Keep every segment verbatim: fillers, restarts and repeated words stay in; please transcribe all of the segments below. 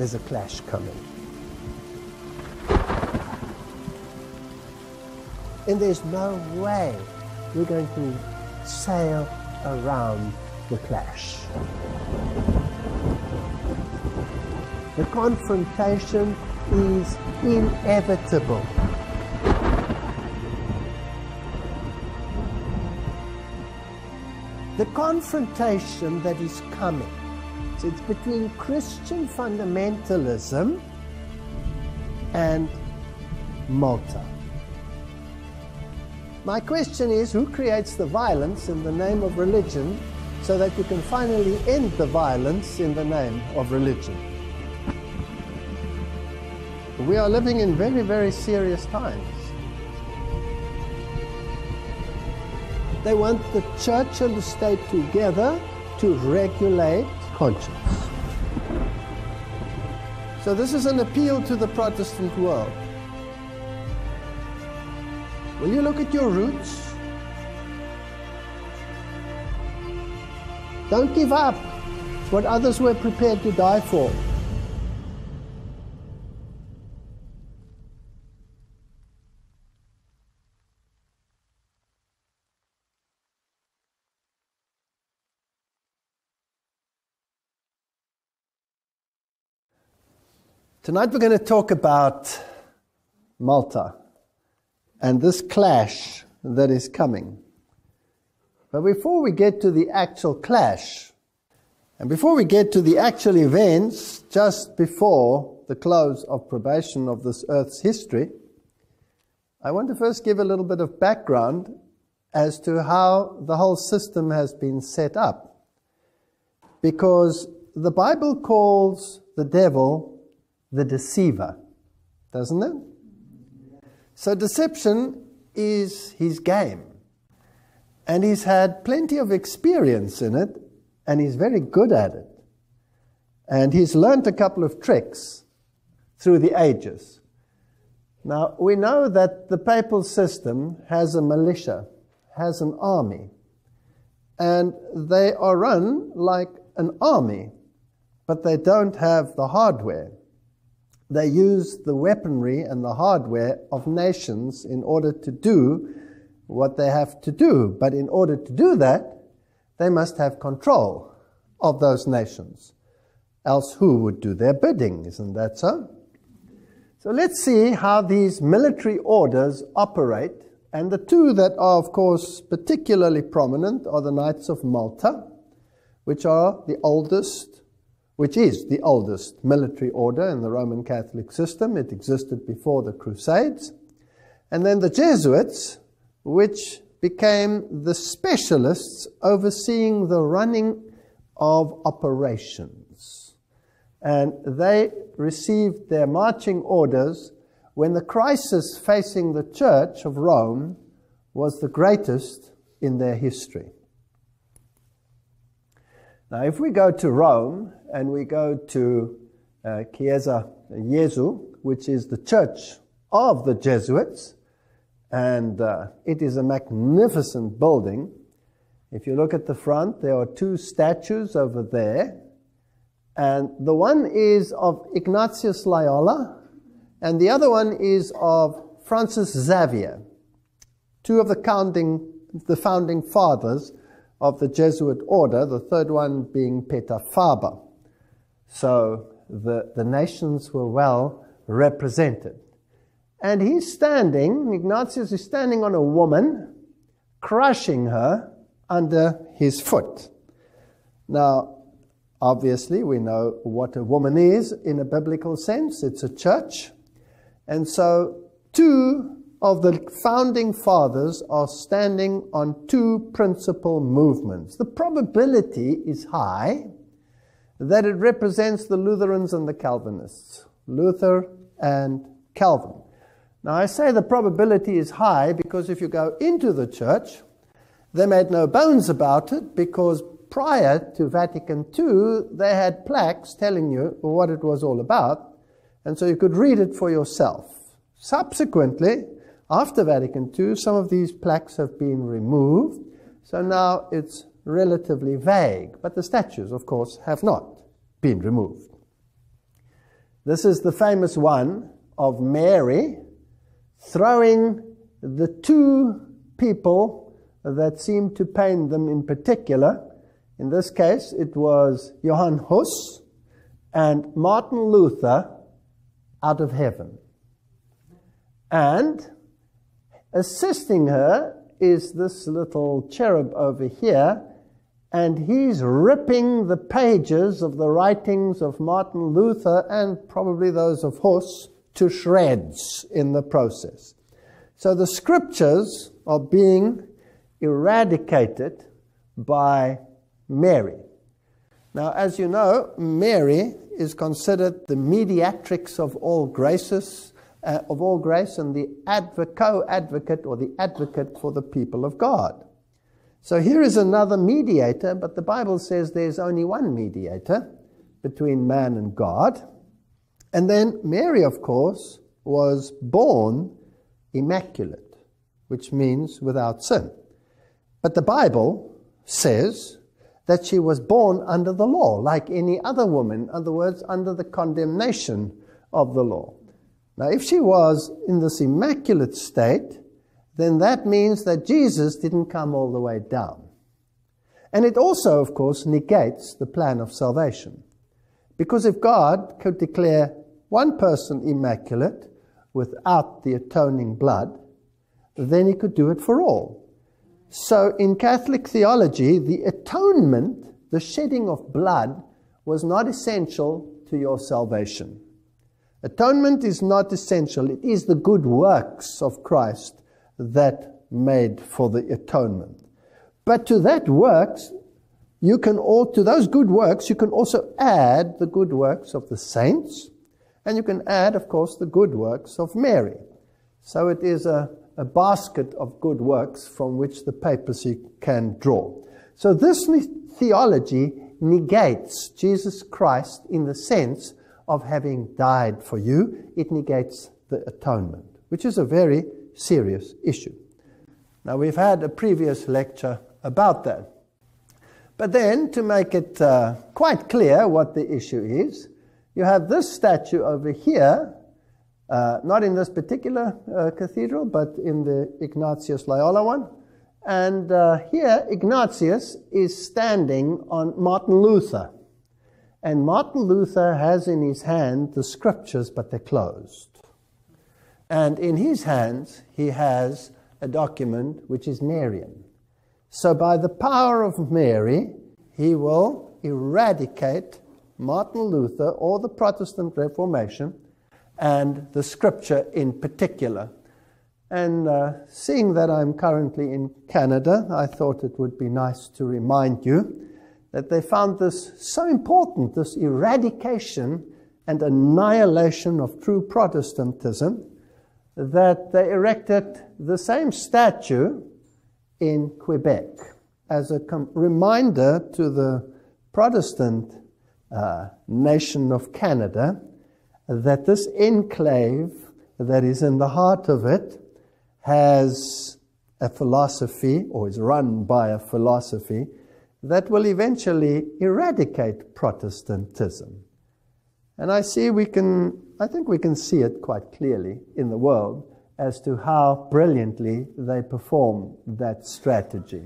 there's a clash coming. And there's no way we're going to sail around the clash. The confrontation is inevitable. The confrontation that is coming, so it's between Christian fundamentalism and Malta. My question is, who creates the violence in the name of religion so that you can finally end the violence in the name of religion? We are living in very, very serious times. They want the church and the state together to regulate conscience. So this is an appeal to the Protestant world. Will you look at your roots? Don't give up what others were prepared to die for. Tonight we're going to talk about Malta and this clash that is coming. But before we get to the actual clash, and before we get to the actual events just before the close of probation of this earth's history, I want to first give a little bit of background as to how the whole system has been set up. Because the Bible calls the devil the deceiver, doesn't it? So deception is his game. And he's had plenty of experience in it, and he's very good at it. And he's learned a couple of tricks through the ages. Now, we know that the papal system has a militia, has an army, and they are run like an army, but they don't have the hardware. They use the weaponry and the hardware of nations in order to do what they have to do. But in order to do that, they must have control of those nations. Else who would do their bidding? Isn't that so? So let's see how these military orders operate. And the two that are, of course, particularly prominent are the Knights of Malta, which are the oldest which is the oldest military order in the Roman Catholic system. It existed before the Crusades. And then the Jesuits, which became the specialists overseeing the running of operations. And they received their marching orders when the crisis facing the Church of Rome was the greatest in their history. Now, if we go to Rome and we go to uh, Chiesa Jesu, which is the church of the Jesuits, and uh, it is a magnificent building. If you look at the front, there are two statues over there, and the one is of Ignatius Loyola, and the other one is of Francis Xavier, two of the founding, the founding fathers of the Jesuit order, the third one being Peter Faber. So the, the nations were well represented. And he's standing, Ignatius is standing on a woman, crushing her under his foot. Now, obviously, we know what a woman is in a biblical sense. It's a church. And so two of the founding fathers are standing on two principal movements. The probability is high that it represents the Lutherans and the Calvinists, Luther and Calvin. Now, I say the probability is high because if you go into the church, they made no bones about it, because prior to Vatican Two, they had plaques telling you what it was all about, and so you could read it for yourself. Subsequently, after Vatican Two, some of these plaques have been removed, so now it's relatively vague. But the statues, of course, have not been removed. This is the famous one of Mary throwing the two people that seem to pain them in particular. In this case, it was Johann Hus and Martin Luther out of heaven. And assisting her is this little cherub over here, and he's ripping the pages of the writings of Martin Luther and probably those of Hus to shreds in the process. So the scriptures are being eradicated by Mary. Now, as you know, Mary is considered the mediatrix of all graces, uh, of all grace, and the advocate, co-advocate or the advocate for the people of God. So here is another mediator, but the Bible says there's only one mediator between man and God. And then Mary, of course, was born immaculate, which means without sin. But the Bible says that she was born under the law, like any other woman, in other words, under the condemnation of the law. Now, if she was in this immaculate state, then that means that Jesus didn't come all the way down. And it also, of course, negates the plan of salvation. Because if God could declare one person immaculate without the atoning blood, then he could do it for all. So in Catholic theology, the atonement, the shedding of blood, was not essential to your salvation. Atonement is not essential. It is the good works of Christ that made for the atonement. But to that works, you can all, to those good works, you can also add the good works of the saints, and you can add, of course, the good works of Mary. So it is a, a basket of good works from which the papacy can draw. So this theology negates Jesus Christ in the sense of having died for you. It negates the atonement, which is a very serious issue. Now, we've had a previous lecture about that. But then, to make it uh, quite clear what the issue is, you have this statue over here, uh, not in this particular uh, cathedral, but in the Ignatius Loyola one. And uh, here, Ignatius is standing on Martin Luther. And Martin Luther has in his hand the scriptures, but they're closed. And in his hands, he has a document which is Marian. So by the power of Mary, he will eradicate Martin Luther or the Protestant Reformation and the scripture in particular. And uh, seeing that I'm currently in Canada, I thought it would be nice to remind you that they found this so important, this eradication and annihilation of true Protestantism, that they erected the same statue in Quebec as a reminder to the Protestant uh, nation of Canada that this enclave that is in the heart of it has a philosophy, or is run by a philosophy, that will eventually eradicate Protestantism. And I see we can, I think we can see it quite clearly in the world as to how brilliantly they perform that strategy.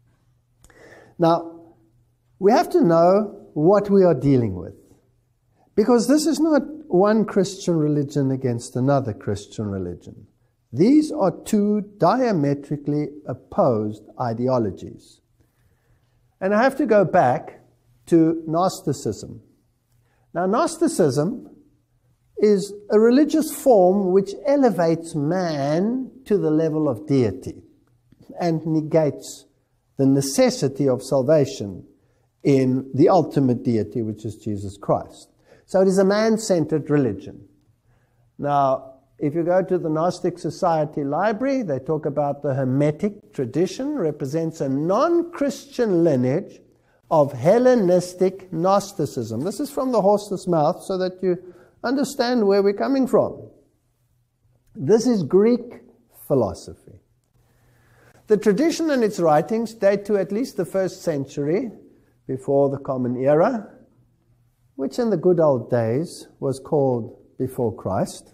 Now, we have to know what we are dealing with, because this is not one Christian religion against another Christian religion. These are two diametrically opposed ideologies. And I have to go back to Gnosticism. Now, Gnosticism is a religious form which elevates man to the level of deity and negates the necessity of salvation in the ultimate deity, which is Jesus Christ. So it is a man-centered religion. Now, if you go to the Gnostic Society Library, they talk about the Hermetic tradition represents a non-Christian lineage of Hellenistic Gnosticism. This is from the horse's mouth so that you understand where we're coming from. This is Greek philosophy. The tradition and its writings date to at least the first century before the Common Era. which in the good old days was called Before Christ.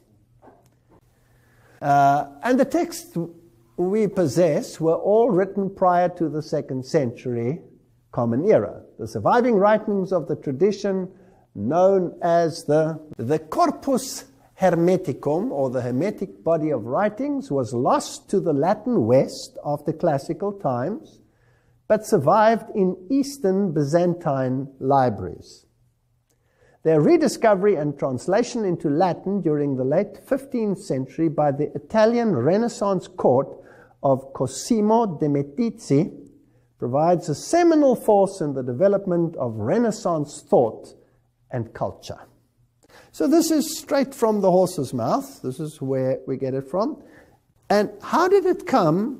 Uh, and the texts we possess were all written prior to the second century Common Era. The surviving writings of the tradition known as the, the Corpus Hermeticum, or the Hermetic body of writings, was lost to the Latin West after classical times, but survived in Eastern Byzantine libraries. Their rediscovery and translation into Latin during the late fifteenth century by the Italian Renaissance court of Cosimo de' Medici provides a seminal force in the development of Renaissance thought and culture. So this is straight from the horse's mouth. This is where we get it from. And how did it come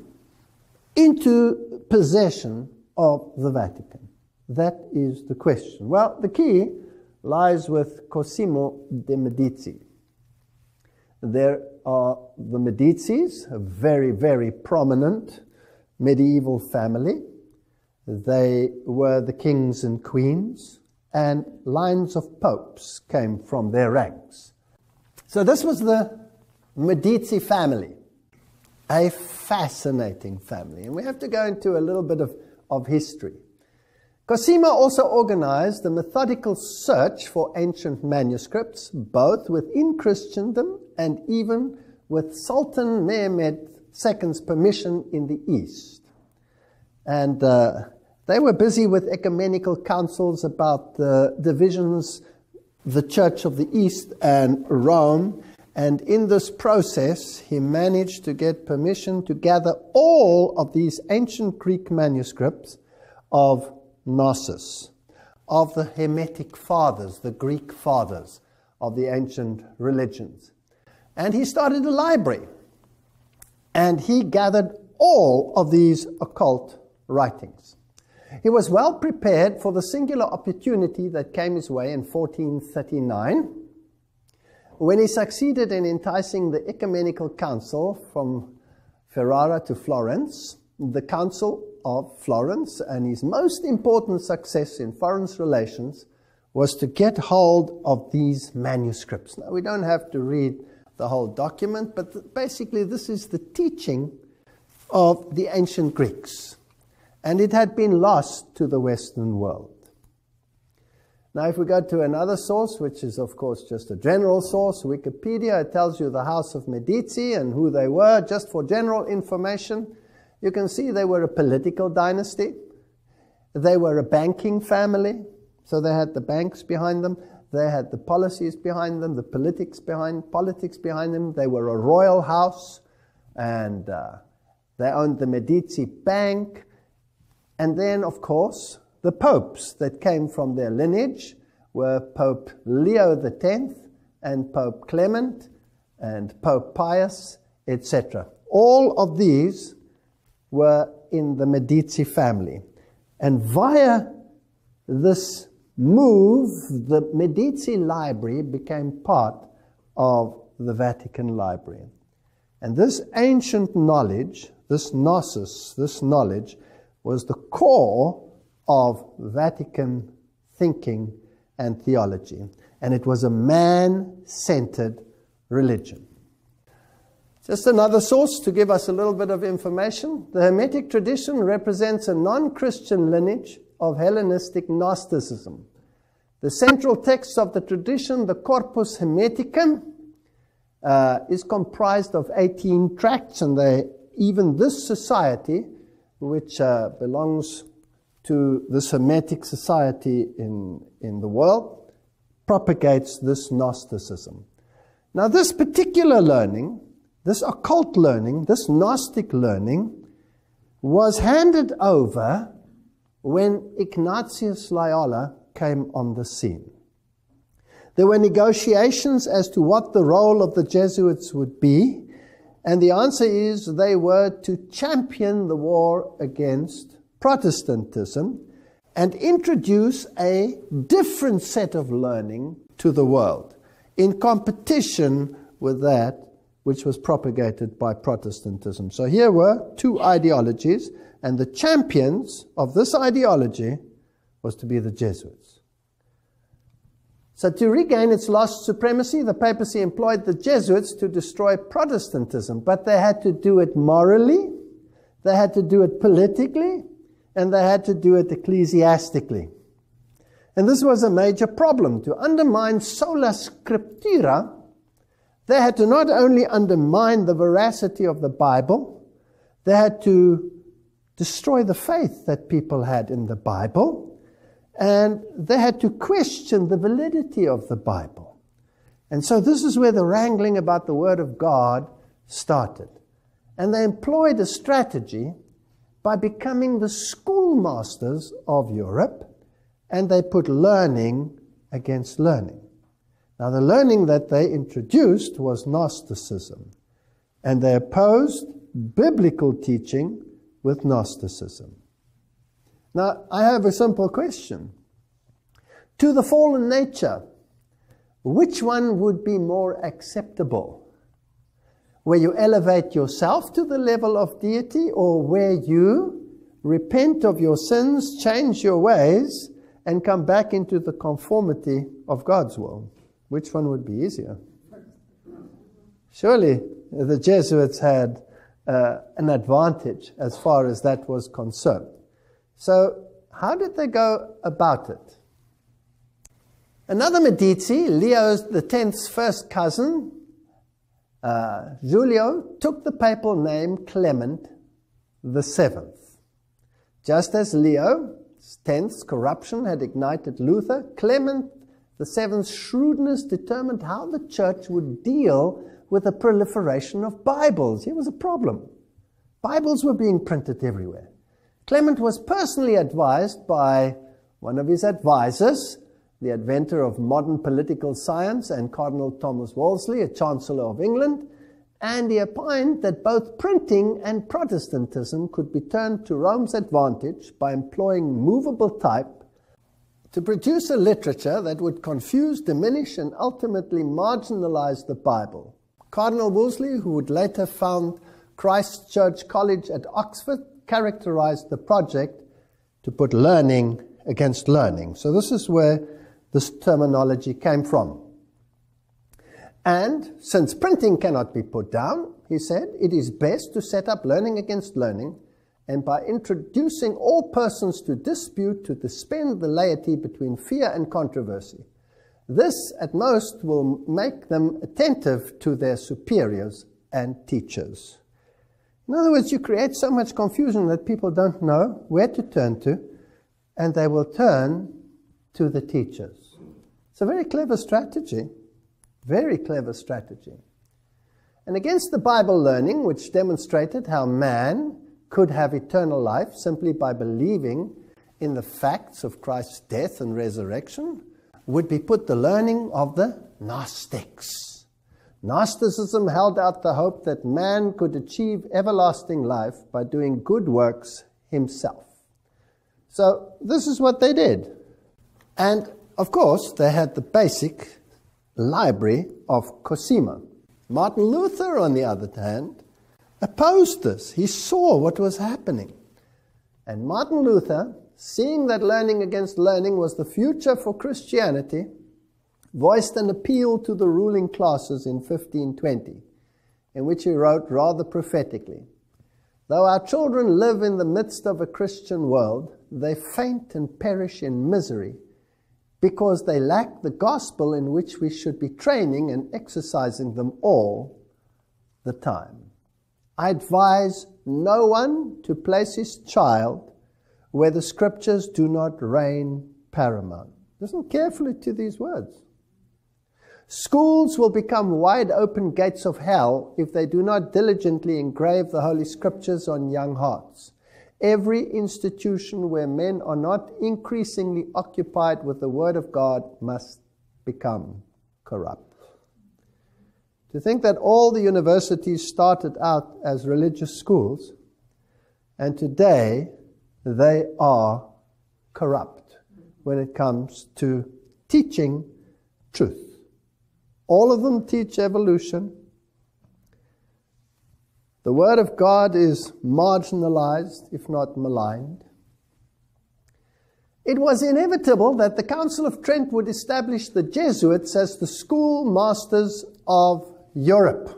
into possession of the Vatican? That is the question. Well, the key lies with Cosimo de' Medici. There are the Medicis, a very, very prominent medieval family. They were the kings and queens, and lines of popes came from their ranks. So this was the Medici family, a fascinating family. And we have to go into a little bit of, of history. Cosimo also organized a methodical search for ancient manuscripts, both within Christendom and even with Sultan Mehmed the Second's permission in the East. And uh, they were busy with ecumenical councils about the divisions, the Church of the East and Rome. And in this process, he managed to get permission to gather all of these ancient Greek manuscripts of Gnosis, of the Hermetic fathers, the Greek fathers of the ancient religions. And he started a library. And he gathered all of these occult writings. He was well prepared for the singular opportunity that came his way in fourteen thirty-nine, when he succeeded in enticing the Ecumenical Council from Ferrara to Florence. The Council of Florence, and his most important success in foreign relations, was to get hold of these manuscripts. Now, we don't have to read the whole document, but basically this is the teaching of the ancient Greeks. And it had been lost to the Western world. Now, if we go to another source, which is, of course, just a general source, Wikipedia, it tells you the House of Medici and who they were, just for general information. You can see they were a political dynasty. They were a banking family, so they had the banks behind them. They had the policies behind them, the politics behind, politics behind them. They were a royal house, and uh, they owned the Medici Bank. And then, of course, the popes that came from their lineage were Pope Leo the tenth and Pope Clement and Pope Pius, et cetera. All of these were in the Medici family. And via this move, the Medici Library became part of the Vatican Library. And this ancient knowledge, this gnosis, this knowledge, was the core of Vatican thinking and theology. And it was a man-centered religion. Just another source to give us a little bit of information. The Hermetic tradition represents a non-Christian lineage of Hellenistic Gnosticism. The central text of the tradition, the Corpus Hermeticum, uh, is comprised of eighteen tracts, and they, even this society, which uh, belongs to this Hermetic society in, in the world, propagates this Gnosticism. Now, this particular learning, this occult learning, this Gnostic learning, was handed over when Ignatius Loyola came on the scene. There were negotiations as to what the role of the Jesuits would be, and the answer is they were to champion the war against Protestantism and introduce a different set of learning to the world in competition with that which was propagated by Protestantism. So here were two ideologies, and the champions of this ideology was to be the Jesuits. So to regain its lost supremacy, the papacy employed the Jesuits to destroy Protestantism, but they had to do it morally, they had to do it politically, and they had to do it ecclesiastically. And this was a major problem. To undermine sola scriptura, they had to not only undermine the veracity of the Bible, they had to destroy the faith that people had in the Bible, and they had to question the validity of the Bible. And so this is where the wrangling about the Word of God started. And they employed a strategy by becoming the schoolmasters of Europe, and they put learning against learning. Now, the learning that they introduced was Gnosticism, and they opposed biblical teaching with Gnosticism. Now, I have a simple question. To the fallen nature, which one would be more acceptable? Where you elevate yourself to the level of deity, or where you repent of your sins, change your ways, and come back into the conformity of God's will? Which one would be easier? Surely the Jesuits had uh, an advantage as far as that was concerned. So how did they go about it? Another Medici, Leo the tenth's first cousin, uh, Giulio, took the papal name Clement the seventh. Just as Leo tenth's corruption had ignited Luther, Clement the seventh's shrewdness determined how the church would deal with the proliferation of Bibles. Here was a problem. Bibles were being printed everywhere. Clement was personally advised by one of his advisors, the inventor of modern political science, and Cardinal Thomas Wolsey, a Chancellor of England, and he opined that both printing and Protestantism could be turned to Rome's advantage by employing movable type to produce a literature that would confuse, diminish, and ultimately marginalize the Bible. Cardinal Wolsey, who would later found Christ Church College at Oxford, characterized the project to put learning against learning. So this is where this terminology came from. And since printing cannot be put down, he said, it is best to set up learning against learning, and by introducing all persons to dispute, to suspend the laity between fear and controversy. This, at most, will make them attentive to their superiors and teachers. In other words, you create so much confusion that people don't know where to turn to, and they will turn to the teachers. It's a very clever strategy, very clever strategy. And against the Bible learning, which demonstrated how man could have eternal life simply by believing in the facts of Christ's death and resurrection, would be put the learning of the Gnostics. Gnosticism held out the hope that man could achieve everlasting life by doing good works himself. So this is what they did. And of course, they had the basic library of Cosima. Martin Luther, on the other hand, opposed this. He saw what was happening. And Martin Luther, seeing that learning against learning was the future for Christianity, voiced an appeal to the ruling classes in fifteen twenty, in which he wrote rather prophetically, "Though our children live in the midst of a Christian world, they faint and perish in misery, because they lack the gospel in which we should be training and exercising them all the time. I advise no one to place his child where the scriptures do not reign paramount." Listen carefully to these words. "Schools will become wide open gates of hell if they do not diligently engrave the Holy Scriptures on young hearts. Every institution where men are not increasingly occupied with the Word of God must become corrupt." To think that all the universities started out as religious schools, and today they are corrupt when it comes to teaching truth. All of them teach evolution. The Word of God is marginalized, if not maligned. it was inevitable that the Council of Trent would establish the Jesuits as the schoolmasters of Europe.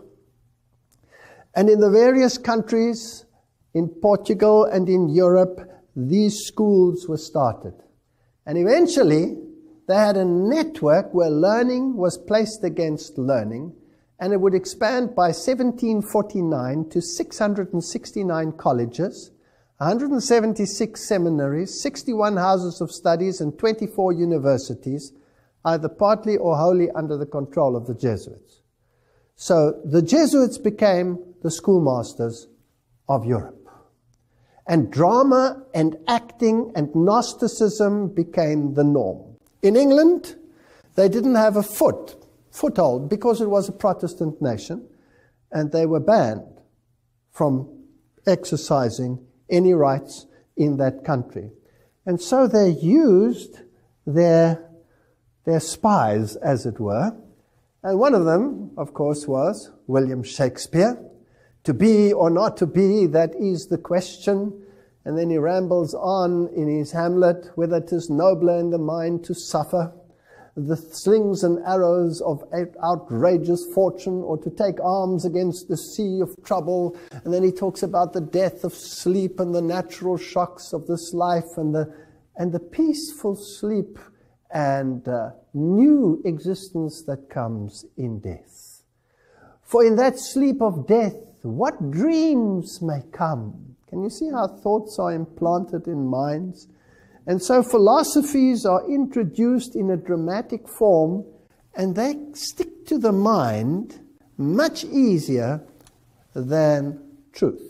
And in the various countries, in Portugal and in Europe, these schools were started. And eventually, they had a network where learning was placed against learning, and it would expand by seventeen forty-nine to six hundred sixty-nine colleges, one hundred seventy-six seminaries, sixty-one houses of studies, and twenty-four universities, either partly or wholly under the control of the Jesuits. So the Jesuits became the schoolmasters of Europe. And drama and acting and Gnosticism became the norm. In England, they didn't have a foot, foothold because it was a Protestant nation, and they were banned from exercising any rights in that country. And so they used their, their spies, as it were. And one of them, of course, was William Shakespeare. To be or not to be, that is the question. And then he rambles on in his Hamlet, whether 'tis nobler in the mind to suffer the slings and arrows of outrageous fortune, or to take arms against the sea of trouble. And then he talks about the death of sleep and the natural shocks of this life, and the, and the peaceful sleep and uh, new existence that comes in death. For in that sleep of death, what dreams may come. Can you see how thoughts are implanted in minds? And so philosophies are introduced in a dramatic form, and they stick to the mind much easier than truth.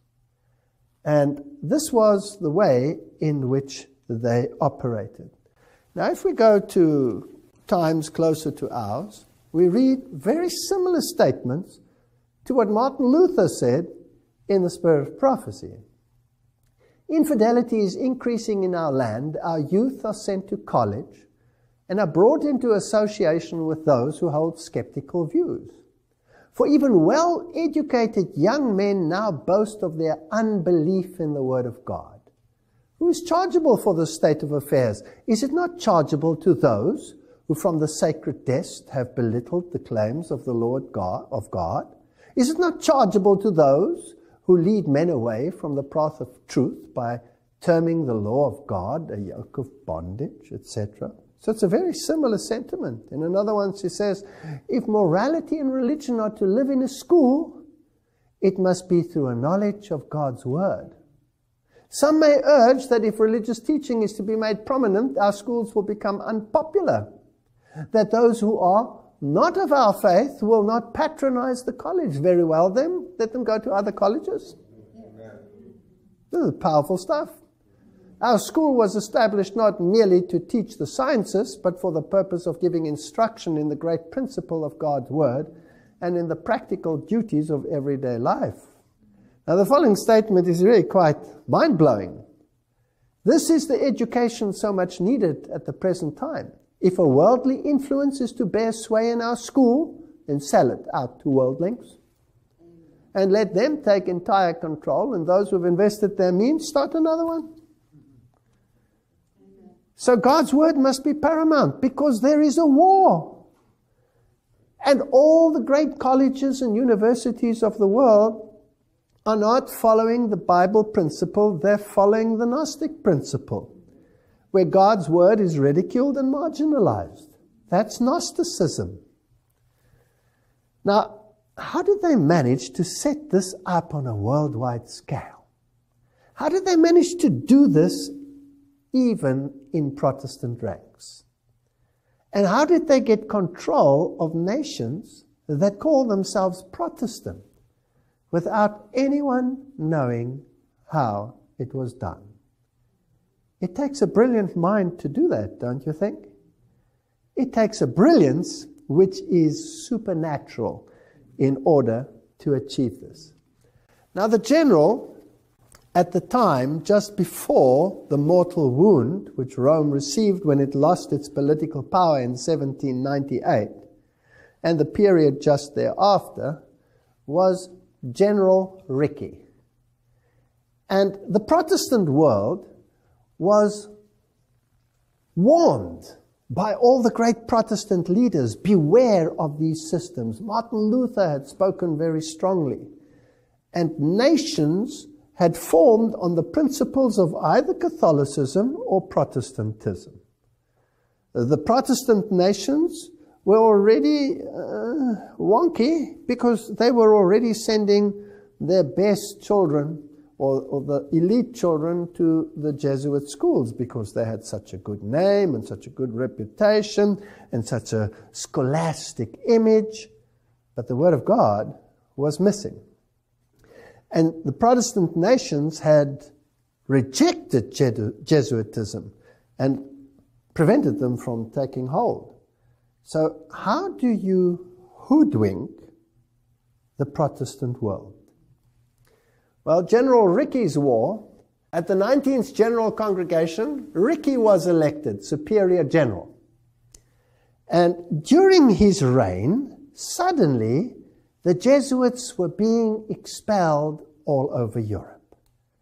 And this was the way in which they operated. Now, if we go to times closer to ours, we read very similar statements to what Martin Luther said in The Spirit of Prophecy. Infidelity is increasing in our land. Our youth are sent to college and are brought into association with those who hold skeptical views. For even well-educated young men now boast of their unbelief in the Word of God. Who is chargeable for this state of affairs? Is it not chargeable to those who from the sacred desk have belittled the claims of the Lord God of God? Is it not chargeable to those who lead men away from the path of truth by terming the law of God a yoke of bondage, et cetera? So it's a very similar sentiment. In another one, she says, if morality and religion are to live in a school, it must be through a knowledge of God's Word. Some may urge that if religious teaching is to be made prominent, our schools will become unpopular, that those who are not of our faith will not patronize the college. Very well then, let them go to other colleges. Amen. This is powerful stuff. Our school was established not merely to teach the sciences, but for the purpose of giving instruction in the great principle of God's Word and in the practical duties of everyday life. Now the following statement is really quite mind-blowing. This is the education so much needed at the present time. If a worldly influence is to bear sway in our school, then sell it out to worldlings. And let them take entire control, and those who have invested their means start another one. So God's Word must be paramount, because there is a war. And all the great colleges and universities of the world are not following the Bible principle, they're following the Gnostic principle, where God's Word is ridiculed and marginalized. That's Gnosticism. Now, how did they manage to set this up on a worldwide scale? How did they manage to do this even in Protestant ranks? And how did they get control of nations that call themselves Protestant without anyone knowing how it was done? It takes a brilliant mind to do that, don't you think? It takes a brilliance which is supernatural in order to achieve this. Now the general, at the time, just before the mortal wound which Rome received when it lost its political power in seventeen ninety-eight, and the period just thereafter, was General Ricky. And the Protestant world was warned by all the great Protestant leaders, beware of these systems. Martin Luther had spoken very strongly. And nations had formed on the principles of either Catholicism or Protestantism. The Protestant nations were already uh, wonky because they were already sending their best children or, or the elite children to the Jesuit schools because they had such a good name and such a good reputation and such a scholastic image. But the Word of God was missing. And the Protestant nations had rejected Jesuitism and prevented them from taking hold. So how do you hoodwink the Protestant world? Well, General Ricky's War, at the nineteenth General Congregation, Ricky was elected Superior General. And during his reign, suddenly, the Jesuits were being expelled all over Europe.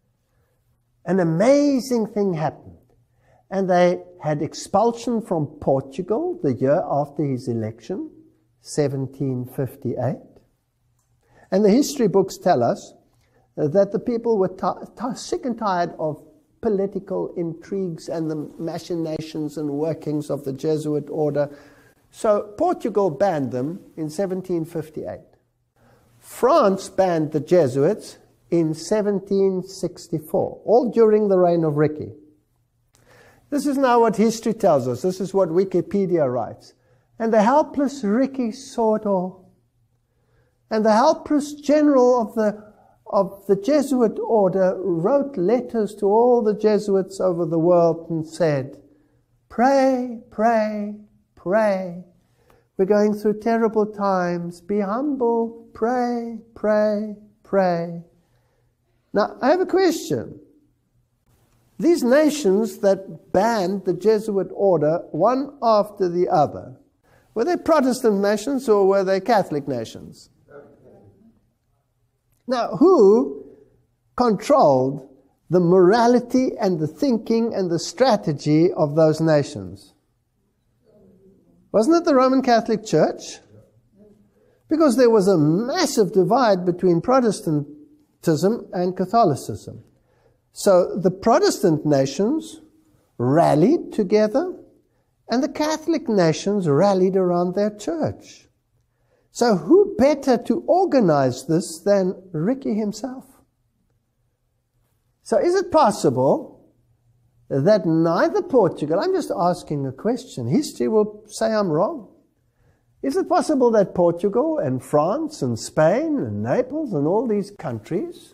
An amazing thing happened. And they had expulsion from Portugal the year after his election, seventeen fifty-eight. And the history books tell us that the people were sick and tired of political intrigues and the machinations and workings of the Jesuit order. So Portugal banned them in seventeen fifty-eight. France banned the Jesuits in seventeen sixty-four, all during the reign of Ricky. This is now what history tells us. This is what Wikipedia writes. And the helpless Ricky saw it all. And the helpless general of the, of the Jesuit order wrote letters to all the Jesuits over the world and said, pray, pray, pray. We're going through terrible times. Be humble. Pray, pray, pray. Now, I have a question. These nations that banned the Jesuit order one after the other, were they Protestant nations or were they Catholic nations? Now, who controlled the morality and the thinking and the strategy of those nations? Wasn't it the Roman Catholic Church? Because there was a massive divide between Protestantism and Catholicism. So the Protestant nations rallied together, and the Catholic nations rallied around their church. So who better to organize this than Ricky himself? So is it possible that neither Portugal, I'm just asking a question, history will say I'm wrong. Is it possible that Portugal and France and Spain and Naples and all these countries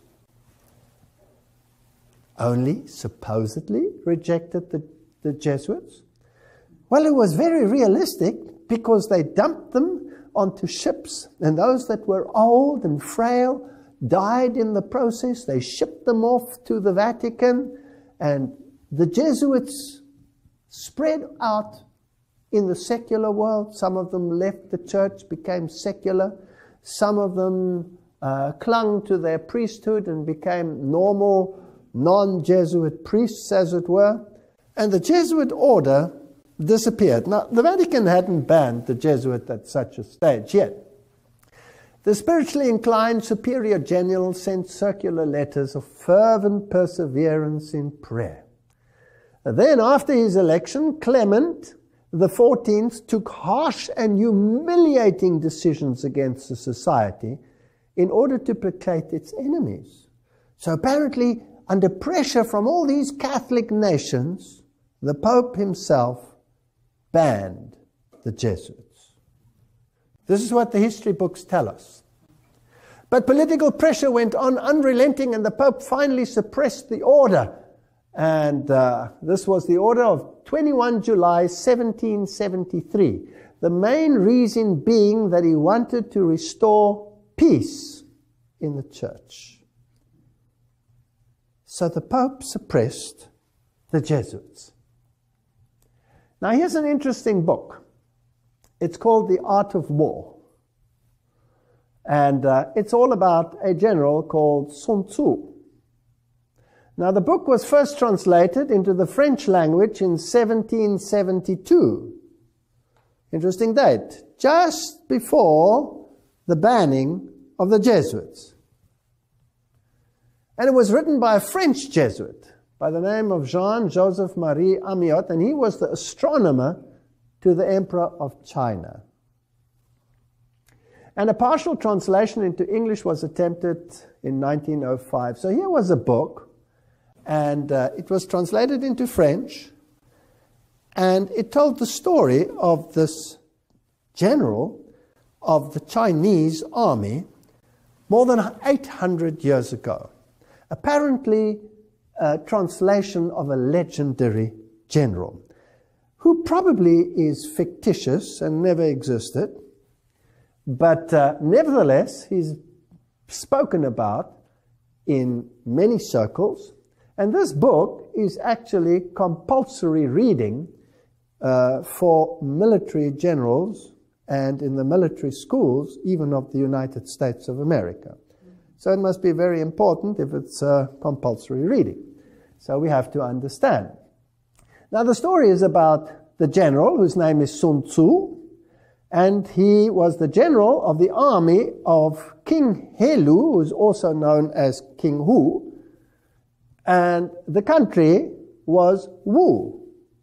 only supposedly rejected the, the Jesuits? Well, it was very realistic because they dumped them onto ships, and those that were old and frail died in the process. They shipped them off to the Vatican, and the Jesuits spread out in the secular world. Some of them left the church, became secular. Some of them uh, clung to their priesthood and became normal non-Jesuit priests, as it were, and the Jesuit order disappeared. Now, the Vatican hadn't banned the Jesuit at such a stage yet. The spiritually inclined superior general sent circular letters of fervent perseverance in prayer. Then, after his election, Clement the fourteenth took harsh and humiliating decisions against the society in order to placate its enemies. So apparently, under pressure from all these Catholic nations, the Pope himself banned the Jesuits. This is what the history books tell us. But political pressure went on unrelenting, and the Pope finally suppressed the order. And uh, this was the order of twenty-first of July seventeen seventy-three. The main reason being that he wanted to restore peace in the church. So the Pope suppressed the Jesuits. Now here's an interesting book. It's called The Art of War. And uh, it's all about a general called Sun Tzu. Now, the book was first translated into the French language in seventeen seventy-two. Interesting date. Just before the banning of the Jesuits. And it was written by a French Jesuit by the name of Jean-Joseph Marie Amiot, and he was the astronomer to the Emperor of China. And a partial translation into English was attempted in nineteen oh five. So here was a book, and uh, it was translated into French, and it told the story of this general of the Chinese army more than eight hundred years ago. Apparently, a translation of a legendary general who probably is fictitious and never existed, but uh, nevertheless, he's spoken about in many circles. And this book is actually compulsory reading uh, for military generals and in the military schools, even of the United States of America. So it must be very important if it's uh, compulsory reading. So we have to understand. Now the story is about the general whose name is Sun Tzu, and he was the general of the army of King Helu, who is also known as King Hu, and the country was Wu.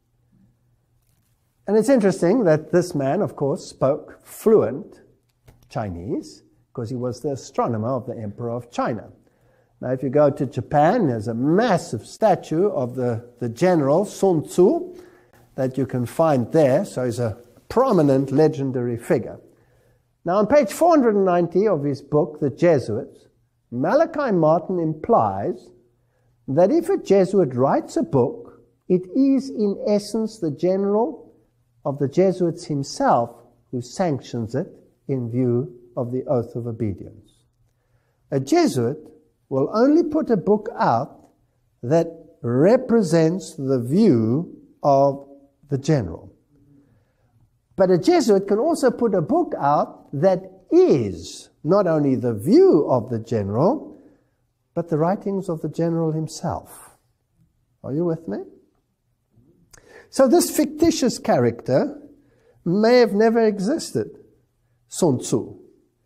And it's interesting that this man, of course, spoke fluent Chinese, because he was the astronomer of the Emperor of China. Now, if you go to Japan, there's a massive statue of the, the general Sun Tzu that you can find there, so he's a prominent legendary figure. Now, on page four hundred ninety of his book, The Jesuits, Malachi Martin implies that if a Jesuit writes a book, it is in essence the general of the Jesuits himself who sanctions it in view of the oath of obedience. A Jesuit will only put a book out that represents the view of the general. But a Jesuit can also put a book out that is not only the view of the general, but the writings of the general himself. Are you with me? So this fictitious character may have never existed, Sun Tzu.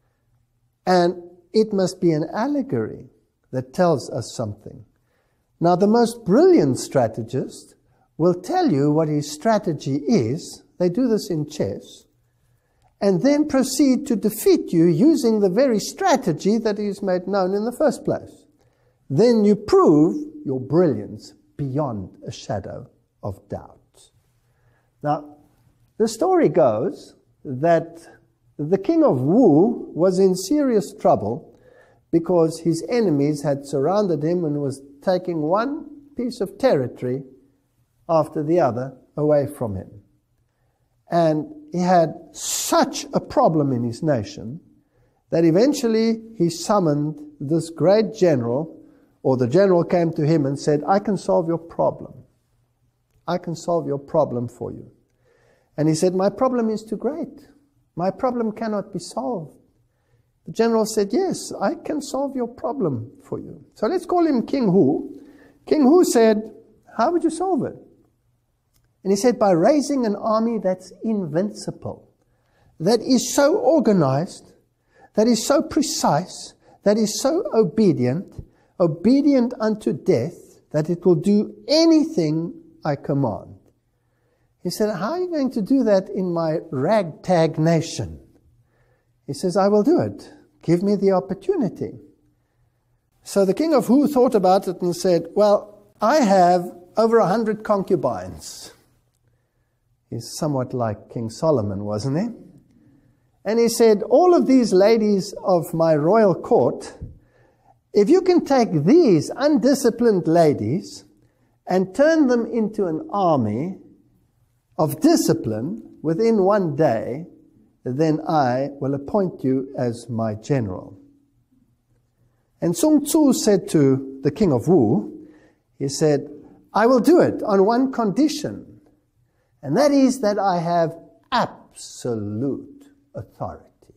And it must be an allegory that tells us something. Now, the most brilliant strategist will tell you what his strategy is. They do this in chess, and then proceed to defeat you using the very strategy that is made known in the first place. Then you prove your brilliance beyond a shadow of doubt. Now, the story goes that the king of Wu was in serious trouble because his enemies had surrounded him and was taking one piece of territory after the other away from him. And he had such a problem in his nation that eventually he summoned this great general, or the general came to him and said, I can solve your problem. I can solve your problem for you. And he said, my problem is too great. My problem cannot be solved. The general said, yes, I can solve your problem for you. So let's call him King Hu. King Hu said, how would you solve it? And he said, by raising an army that's invincible, that is so organized, that is so precise, that is so obedient, obedient unto death, that it will do anything I command. He said, how are you going to do that in my ragtag nation? He says, I will do it. Give me the opportunity. So the king of Hu thought about it and said, well, I have over a hundred concubines. He's somewhat like King Solomon, wasn't he? And he said, all of these ladies of my royal court, if you can take these undisciplined ladies and turn them into an army of discipline within one day, then I will appoint you as my general. And Sun Tzu said to the king of Wu, he said, I will do it on one condition, and that is that I have absolute authority,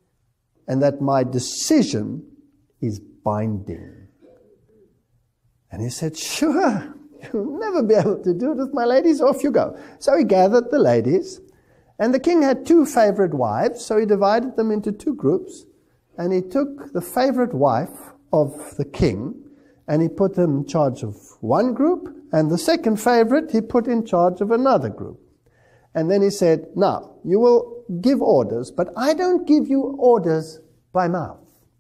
and that my decision is binding. And he said, sure, you'll never be able to do it with my ladies. Off you go. So he gathered the ladies. And the king had two favorite wives, so he divided them into two groups. And he took the favorite wife of the king, and he put them in charge of one group, and the second favorite he put in charge of another group. And then he said, now, you will give orders, but I don't give you orders by mouth.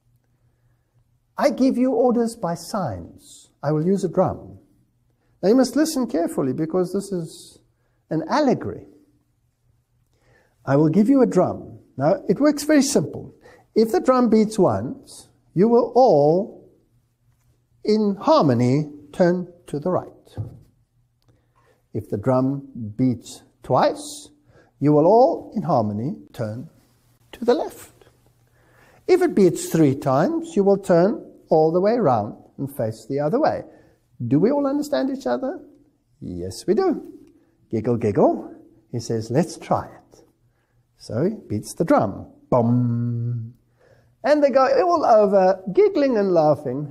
I give you orders by signs. I will use a drum. Now you must listen carefully, because this is an allegory. I will give you a drum. Now, it works very simple. If the drum beats once, you will all, in harmony, turn to the right. If the drum beats twice, you will all, in harmony, turn to the left. If it beats three times, you will turn all the way around and face the other way. Do we all understand each other? Yes, we do. Giggle, giggle. He says, let's try it. So he beats the drum. Boom. And they go all over, giggling and laughing.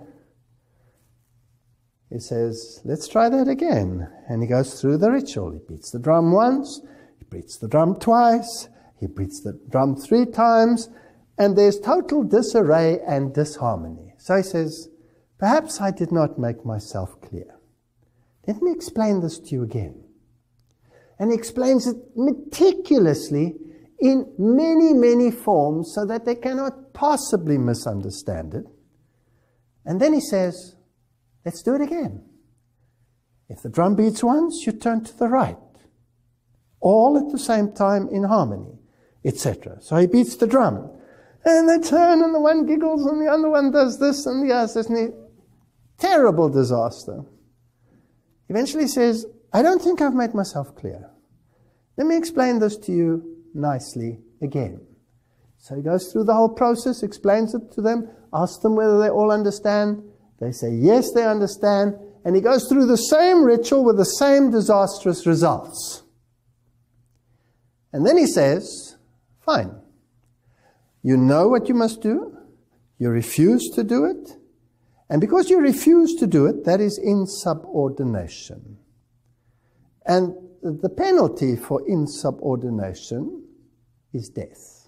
He says, let's try that again. And he goes through the ritual. He beats the drum once, he beats the drum twice, he beats the drum three times, and there's total disarray and disharmony. So he says, perhaps I did not make myself clear. Let me explain this to you again. And he explains it meticulously in many, many forms so that they cannot possibly misunderstand it. And then he says, let's do it again. If the drum beats once, you turn to the right. All at the same time in harmony, et cetera. So he beats the drum. And they turn, and the one giggles, and the other one does this, and the other does this. Terrible disaster. Eventually he says, I don't think I've made myself clear. Let me explain this to you nicely again. So he goes through the whole process, explains it to them, asks them whether they all understand. They say, yes, they understand. And he goes through the same ritual with the same disastrous results. And then he says, fine. You know what you must do. You refuse to do it. And because you refuse to do it, that is insubordination. And the penalty for insubordination is death.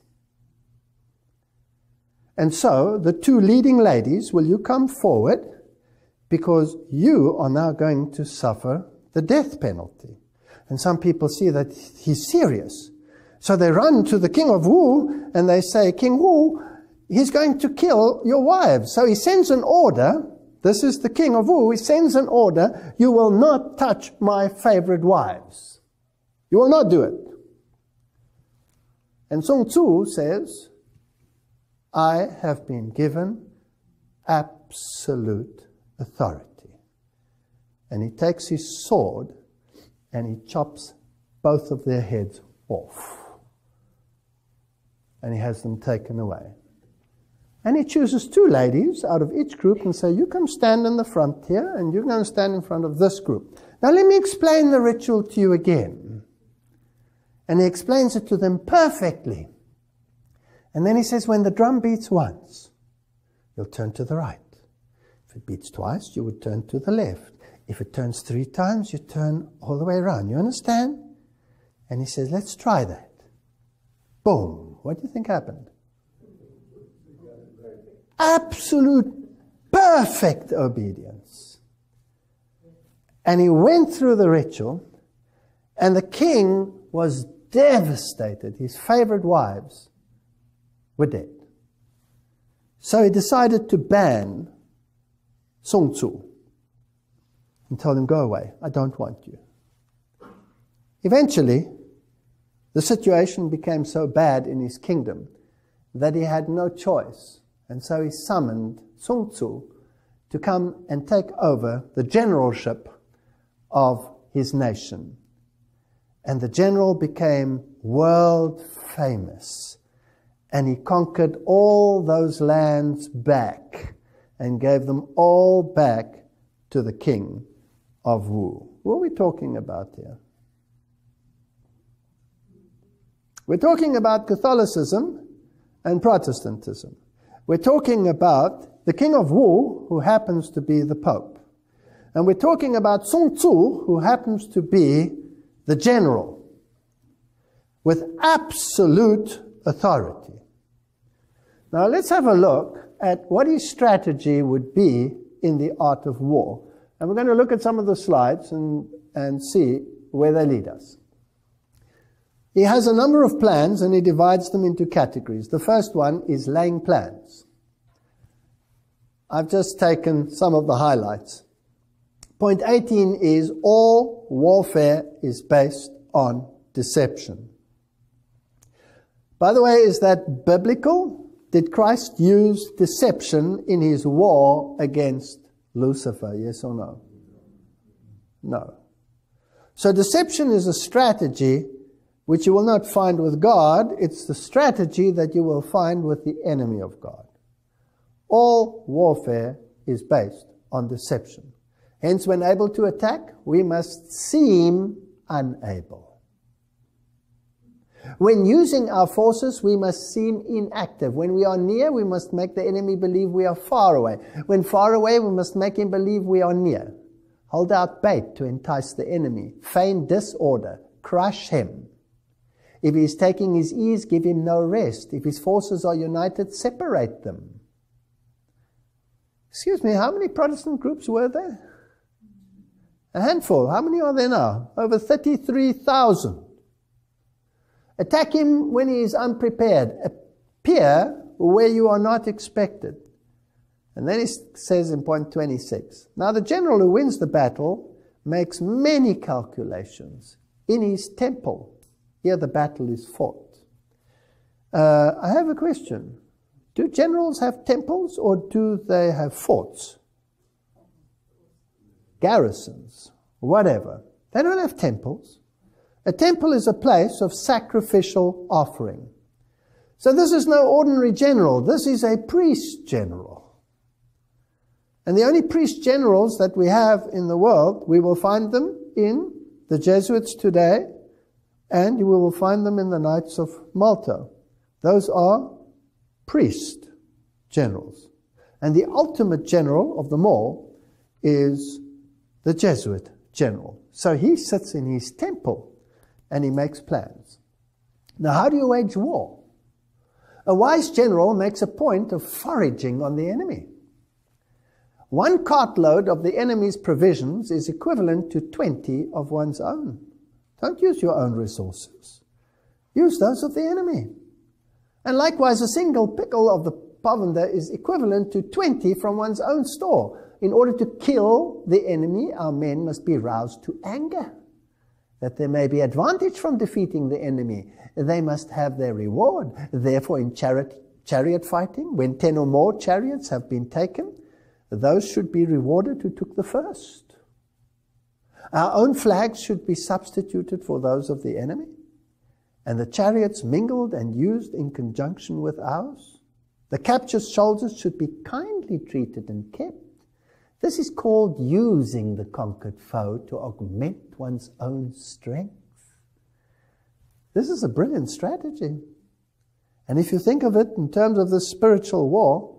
And so, the two leading ladies, will you come forward? Because you are now going to suffer the death penalty. And some people see that he's serious. So they run to the king of Wu and they say, King Wu, he's going to kill your wives. So he sends an order. This is the king of Wu. He sends an order. You will not touch my favorite wives. You will not do it. And Sun Tzu says, I have been given absolute authority. And he takes his sword and he chops both of their heads off. And he has them taken away. And he chooses two ladies out of each group and say, you come stand in the front here and you're going to stand in front of this group. Now let me explain the ritual to you again. And he explains it to them perfectly. And then he says, when the drum beats once, you'll turn to the right. If it beats twice, you would turn to the left. If it turns three times, you turn all the way around. You understand? And he says, let's try that. Boom. What do you think happened? Absolute, perfect obedience. And he went through the ritual, and the king was devastated. His favorite wives were dead. So he decided to ban Sun Tzu and told him, go away, I don't want you. Eventually, the situation became so bad in his kingdom that he had no choice. And so he summoned Sun Tzu to come and take over the generalship of his nation. And the general became world famous. And he conquered all those lands back and gave them all back to the king of Wu. What are we talking about here? We're talking about Catholicism and Protestantism. We're talking about the king of Wu, who happens to be the Pope. And we're talking about Sun Tzu, who happens to be the general with absolute authority. Now let's have a look at what his strategy would be in the art of war. And we're going to look at some of the slides and, and see where they lead us. He has a number of plans and he divides them into categories. The first one is laying plans. I've just taken some of the highlights. Point eighteen is all warfare is based on deception. By the way, is that biblical? Did Christ use deception in his war against Lucifer? Yes or no? No. So deception is a strategy which you will not find with God. It's the strategy that you will find with the enemy of God. All warfare is based on deception. Hence, when able to attack, we must seem unable. When using our forces, we must seem inactive. When we are near, we must make the enemy believe we are far away. When far away, we must make him believe we are near. Hold out bait to entice the enemy. Feign disorder. Crush him. If he is taking his ease, give him no rest. If his forces are united, separate them. Excuse me, how many Protestant groups were there? A handful. How many are there now? Over thirty-three thousand. Attack him when he is unprepared. Appear where you are not expected. And then he says in point twenty-six, now the general who wins the battle makes many calculations in his temple. Here the battle is fought. Uh, I have a question. Do generals have temples or do they have forts? Garrisons, whatever. They don't have temples. A temple is a place of sacrificial offering. So this is no ordinary general. This is a priest general. And the only priest generals that we have in the world, we will find them in the Jesuits today, and you will find them in the Knights of Malta. Those are priest generals. And the ultimate general of them all is the Jesuit general. So he sits in his temple and he makes plans. Now, how do you wage war? A wise general makes a point of foraging on the enemy. One cartload of the enemy's provisions is equivalent to twenty of one's own. Don't use your own resources. Use those of the enemy. And likewise, a single pickle of the provender is equivalent to twenty from one's own store. In order to kill the enemy, our men must be roused to anger, that there may be advantage from defeating the enemy. They must have their reward. Therefore, in chariot, chariot fighting, when ten or more chariots have been taken, those should be rewarded who took the first. Our own flags should be substituted for those of the enemy, and the chariots mingled and used in conjunction with ours. The captured soldiers should be kindly treated and kept. This is called using the conquered foe to augment one's own strength. This is a brilliant strategy. And if you think of it in terms of this spiritual war,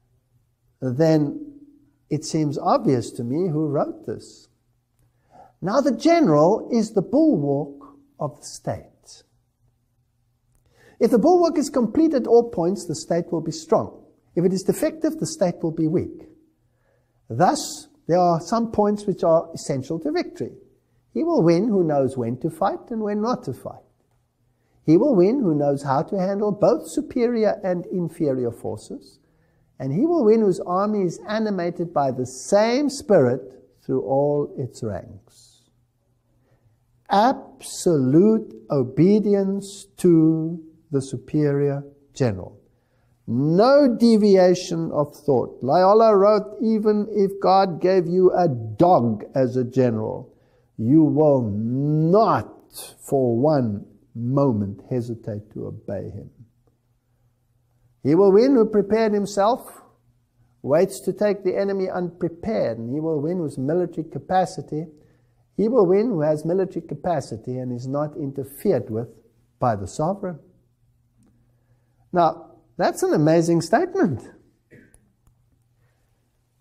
then it seems obvious to me who wrote this. Now the general is the bulwark of the state. If the bulwark is complete at all points, the state will be strong. If it is defective, the state will be weak. Thus, there are some points which are essential to victory. He will win who knows when to fight and when not to fight. He will win who knows how to handle both superior and inferior forces. And he will win whose army is animated by the same spirit through all its ranks. Absolute obedience to the superior general. No deviation of thought. Loyola wrote, even if God gave you a dog as a general, you will not for one moment hesitate to obey him. He will win who prepared himself, waits to take the enemy unprepared, and he will win whose military capacity, he will win who has military capacity and is not interfered with by the sovereign. Now, that's an amazing statement.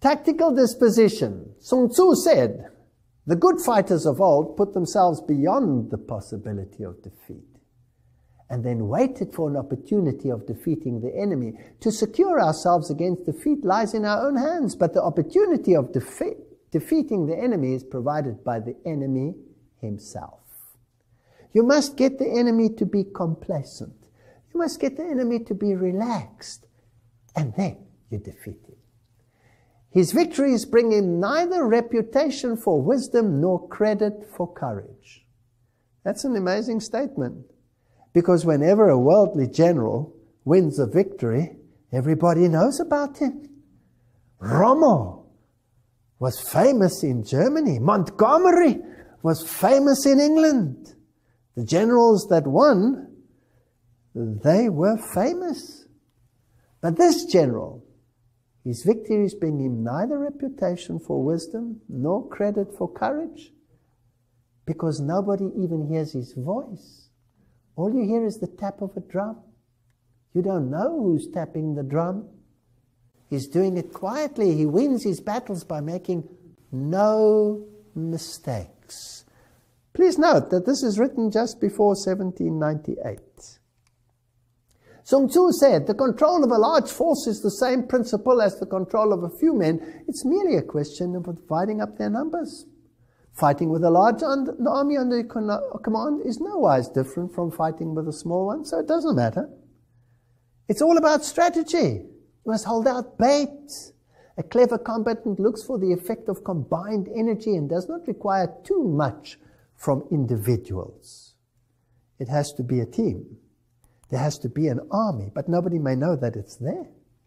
Tactical disposition. Sun Tzu said, the good fighters of old put themselves beyond the possibility of defeat and then waited for an opportunity of defeating the enemy. To secure ourselves against defeat lies in our own hands, but the opportunity of defe defeating the enemy is provided by the enemy himself. You must get the enemy to be complacent. You must get the enemy to be relaxed, and then you defeat him. His victories bring him neither reputation for wisdom nor credit for courage. That's an amazing statement, because whenever a worldly general wins a victory, everybody knows about him. Rommel was famous in Germany. Montgomery was famous in England. The generals that won, they were famous. But this general, his victories bring him neither reputation for wisdom nor credit for courage, because nobody even hears his voice. All you hear is the tap of a drum. You don't know who's tapping the drum. He's doing it quietly. He wins his battles by making no mistakes. Please note that this is written just before seventeen ninety-eight. Sun Tzu said, the control of a large force is the same principle as the control of a few men. It's merely a question of dividing up their numbers. Fighting with a large army under command is nowise different from fighting with a small one, so it doesn't matter. It's all about strategy. You must hold out bait. A clever combatant looks for the effect of combined energy and does not require too much from individuals. It has to be a team. There has to be an army, but nobody may know that it's there.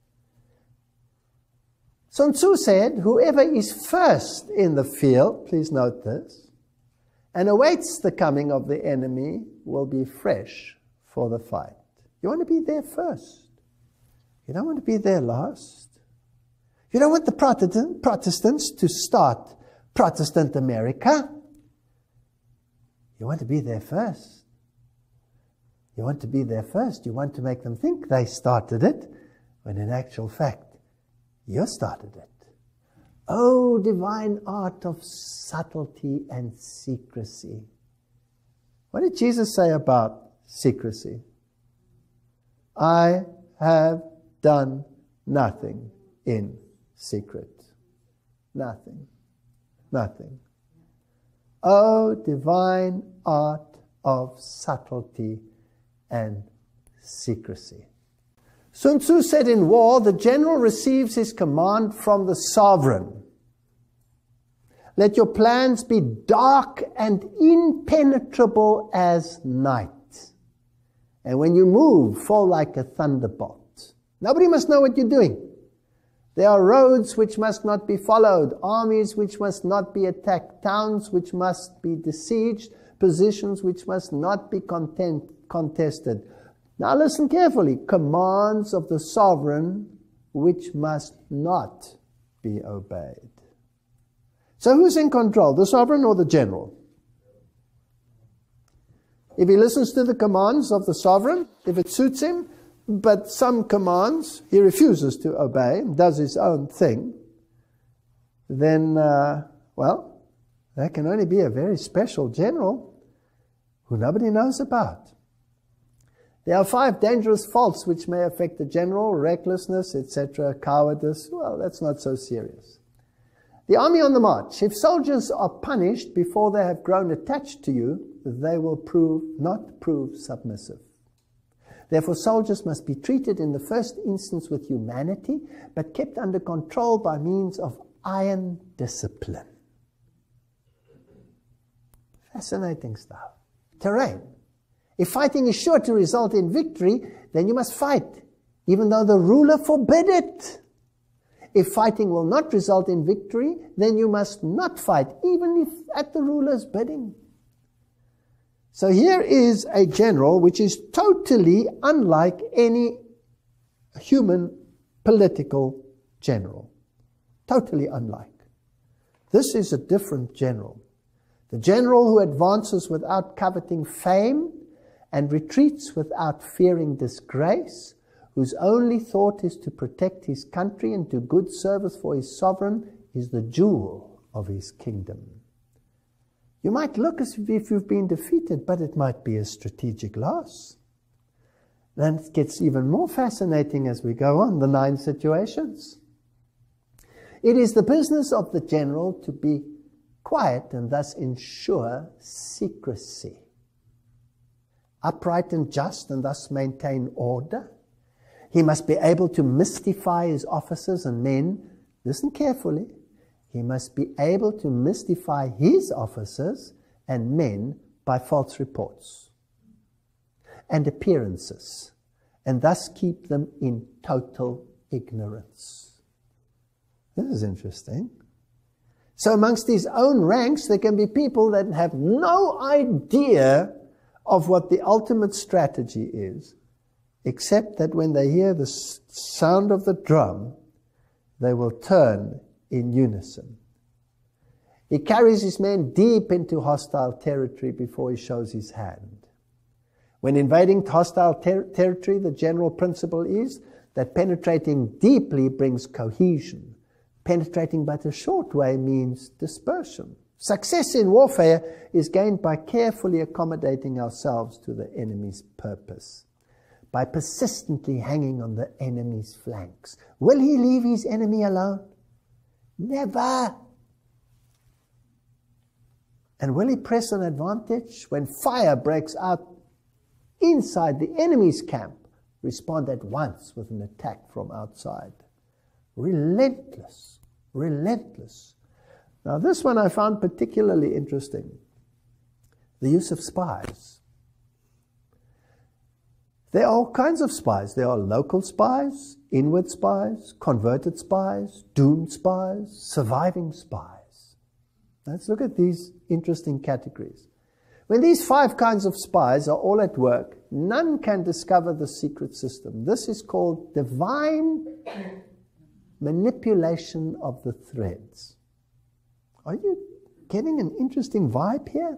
Sun Tzu said, whoever is first in the field, please note this, and awaits the coming of the enemy will be fresh for the fight. You want to be there first. You don't want to be there last. You don't want the Protestant, Protestants to start Protestant America. You want to be there first. You want to be there first. You want to make them think they started it, when in actual fact, you started it. Oh, divine art of subtlety and secrecy. What did Jesus say about secrecy? I have done nothing in secret. Nothing. Nothing. Oh, divine art of subtlety and secrecy. Sun Tzu said in war, the general receives his command from the sovereign. Let your plans be dark and impenetrable as night. And when you move, fall like a thunderbolt. Nobody must know what you're doing. There are roads which must not be followed, armies which must not be attacked, towns which must be besieged, positions which must not be content, contested. Now listen carefully. Commands of the sovereign which must not be obeyed. So who's in control, the sovereign or the general? If he listens to the commands of the sovereign, if it suits him, but some commands he refuses to obey, does his own thing, then, uh, well, that can only be a very special general who nobody knows about. There are five dangerous faults which may affect the general: recklessness, et cetera, cowardice. Well, that's not so serious. The army on the march. If soldiers are punished before they have grown attached to you, they will prove not prove submissive. Therefore, soldiers must be treated in the first instance with humanity, but kept under control by means of iron discipline. Fascinating stuff. Terrain. If fighting is sure to result in victory, then you must fight, even though the ruler forbid it. If fighting will not result in victory, then you must not fight, even if at the ruler's bidding. So here is a general which is totally unlike any human political general. Totally unlike. This is a different general. The general who advances without coveting fame and retreats without fearing disgrace, whose only thought is to protect his country and do good service for his sovereign, is the jewel of his kingdom. You might look as if you've been defeated, but it might be a strategic loss. Then it gets even more fascinating as we go on, the nine situations. It is the business of the general to be quiet and thus ensure secrecy. Upright and just and thus maintain order. He must be able to mystify his officers and men. Listen carefully. He must be able to mystify his officers and men by false reports and appearances, and thus keep them in total ignorance. This is interesting. So amongst his own ranks, there can be people that have no idea of what the ultimate strategy is, except that when they hear the sound of the drum, they will turn in unison. He carries his men deep into hostile territory before he shows his hand. When invading hostile ter- territory, the general principle is that penetrating deeply brings cohesion. Penetrating but a short way means dispersion. Success in warfare is gained by carefully accommodating ourselves to the enemy's purpose, by persistently hanging on the enemy's flanks. Will he leave his enemy alone? Never. And will he press an advantage? When fire breaks out inside the enemy's camp, respond at once with an attack from outside. Relentless, relentless. Now this one I found particularly interesting. The use of spies. There are all kinds of spies. There are local spies, inward spies, converted spies, doomed spies, surviving spies. Let's look at these interesting categories. When these five kinds of spies are all at work, none can discover the secret system. This is called divine manipulation of the threads. Are you getting an interesting vibe here?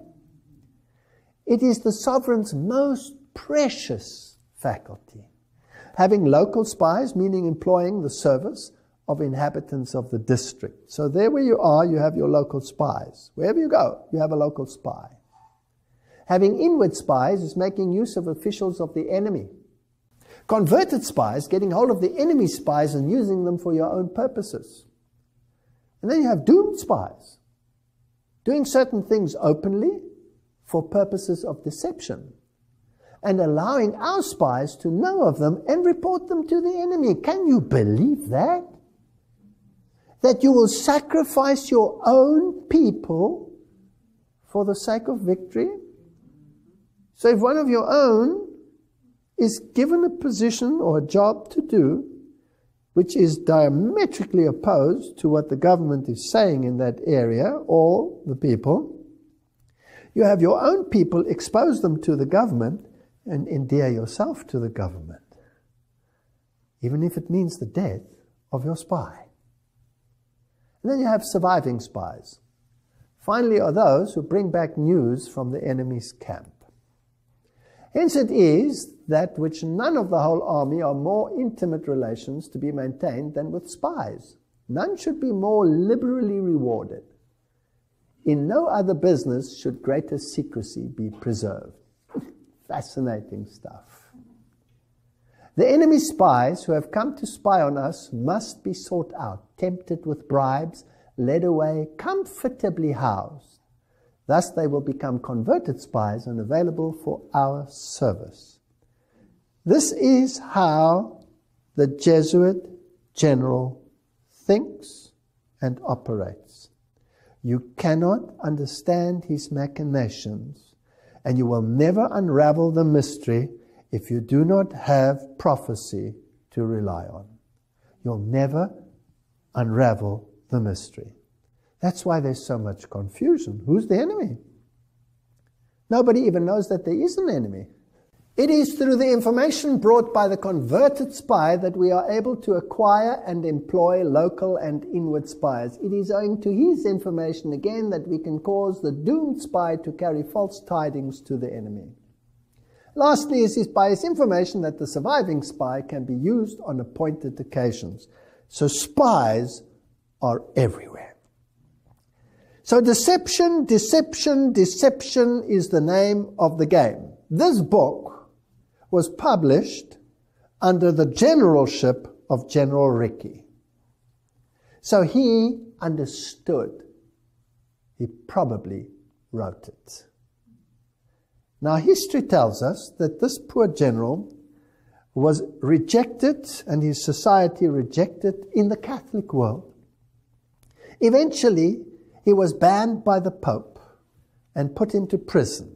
It is the sovereign's most precious faculty. Having local spies, meaning employing the service of inhabitants of the district. So there where you are, you have your local spies. Wherever you go, you have a local spy. Having inward spies is making use of officials of the enemy. Converted spies, getting hold of the enemy's spies and using them for your own purposes. And then you have doomed spies, doing certain things openly for purposes of deception, and allowing our spies to know of them and report them to the enemy. Can you believe that? That you will sacrifice your own people for the sake of victory? So if one of your own is given a position or a job to do, which is diametrically opposed to what the government is saying in that area, or the people, you have your own people expose them to the government and endear yourself to the government, even if it means the death of your spy. And then you have surviving spies. Finally are those who bring back news from the enemy's camp. Hence it is that which none of the whole army are more intimate relations to be maintained than with spies. None should be more liberally rewarded. In no other business should greater secrecy be preserved. Fascinating stuff. The enemy spies who have come to spy on us must be sought out, tempted with bribes, led away, comfortably housed. Thus they will become converted spies and available for our service. This is how the Jesuit general thinks and operates. You cannot understand his machinations, and you will never unravel the mystery if you do not have prophecy to rely on. You'll never unravel the mystery. That's why there's so much confusion. Who's the enemy? Nobody even knows that there is an enemy. It is through the information brought by the converted spy that we are able to acquire and employ local and inward spies. It is owing to his information again that we can cause the doomed spy to carry false tidings to the enemy. Lastly, is his biased information that the surviving spy can be used on appointed occasions. So spies are everywhere. So deception, deception, deception is the name of the game. This book was published under the generalship of General Ricky. So he understood. He probably wrote it. Now history tells us that this poor general was rejected and his society rejected in the Catholic world. Eventually, he was banned by the Pope and put into prison.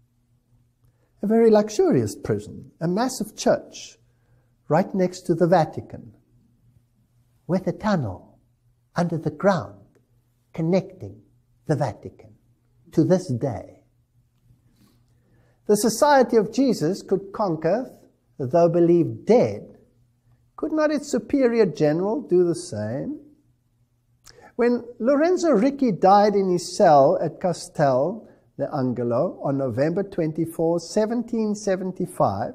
A very luxurious prison, a massive church right next to the Vatican, with a tunnel under the ground connecting the Vatican to this day. The Society of Jesus could conquer, though believed dead. Could not its superior general do the same? When Lorenzo Ricci died in his cell at Castel Angelo on November twenty-fourth, seventeen seventy-five,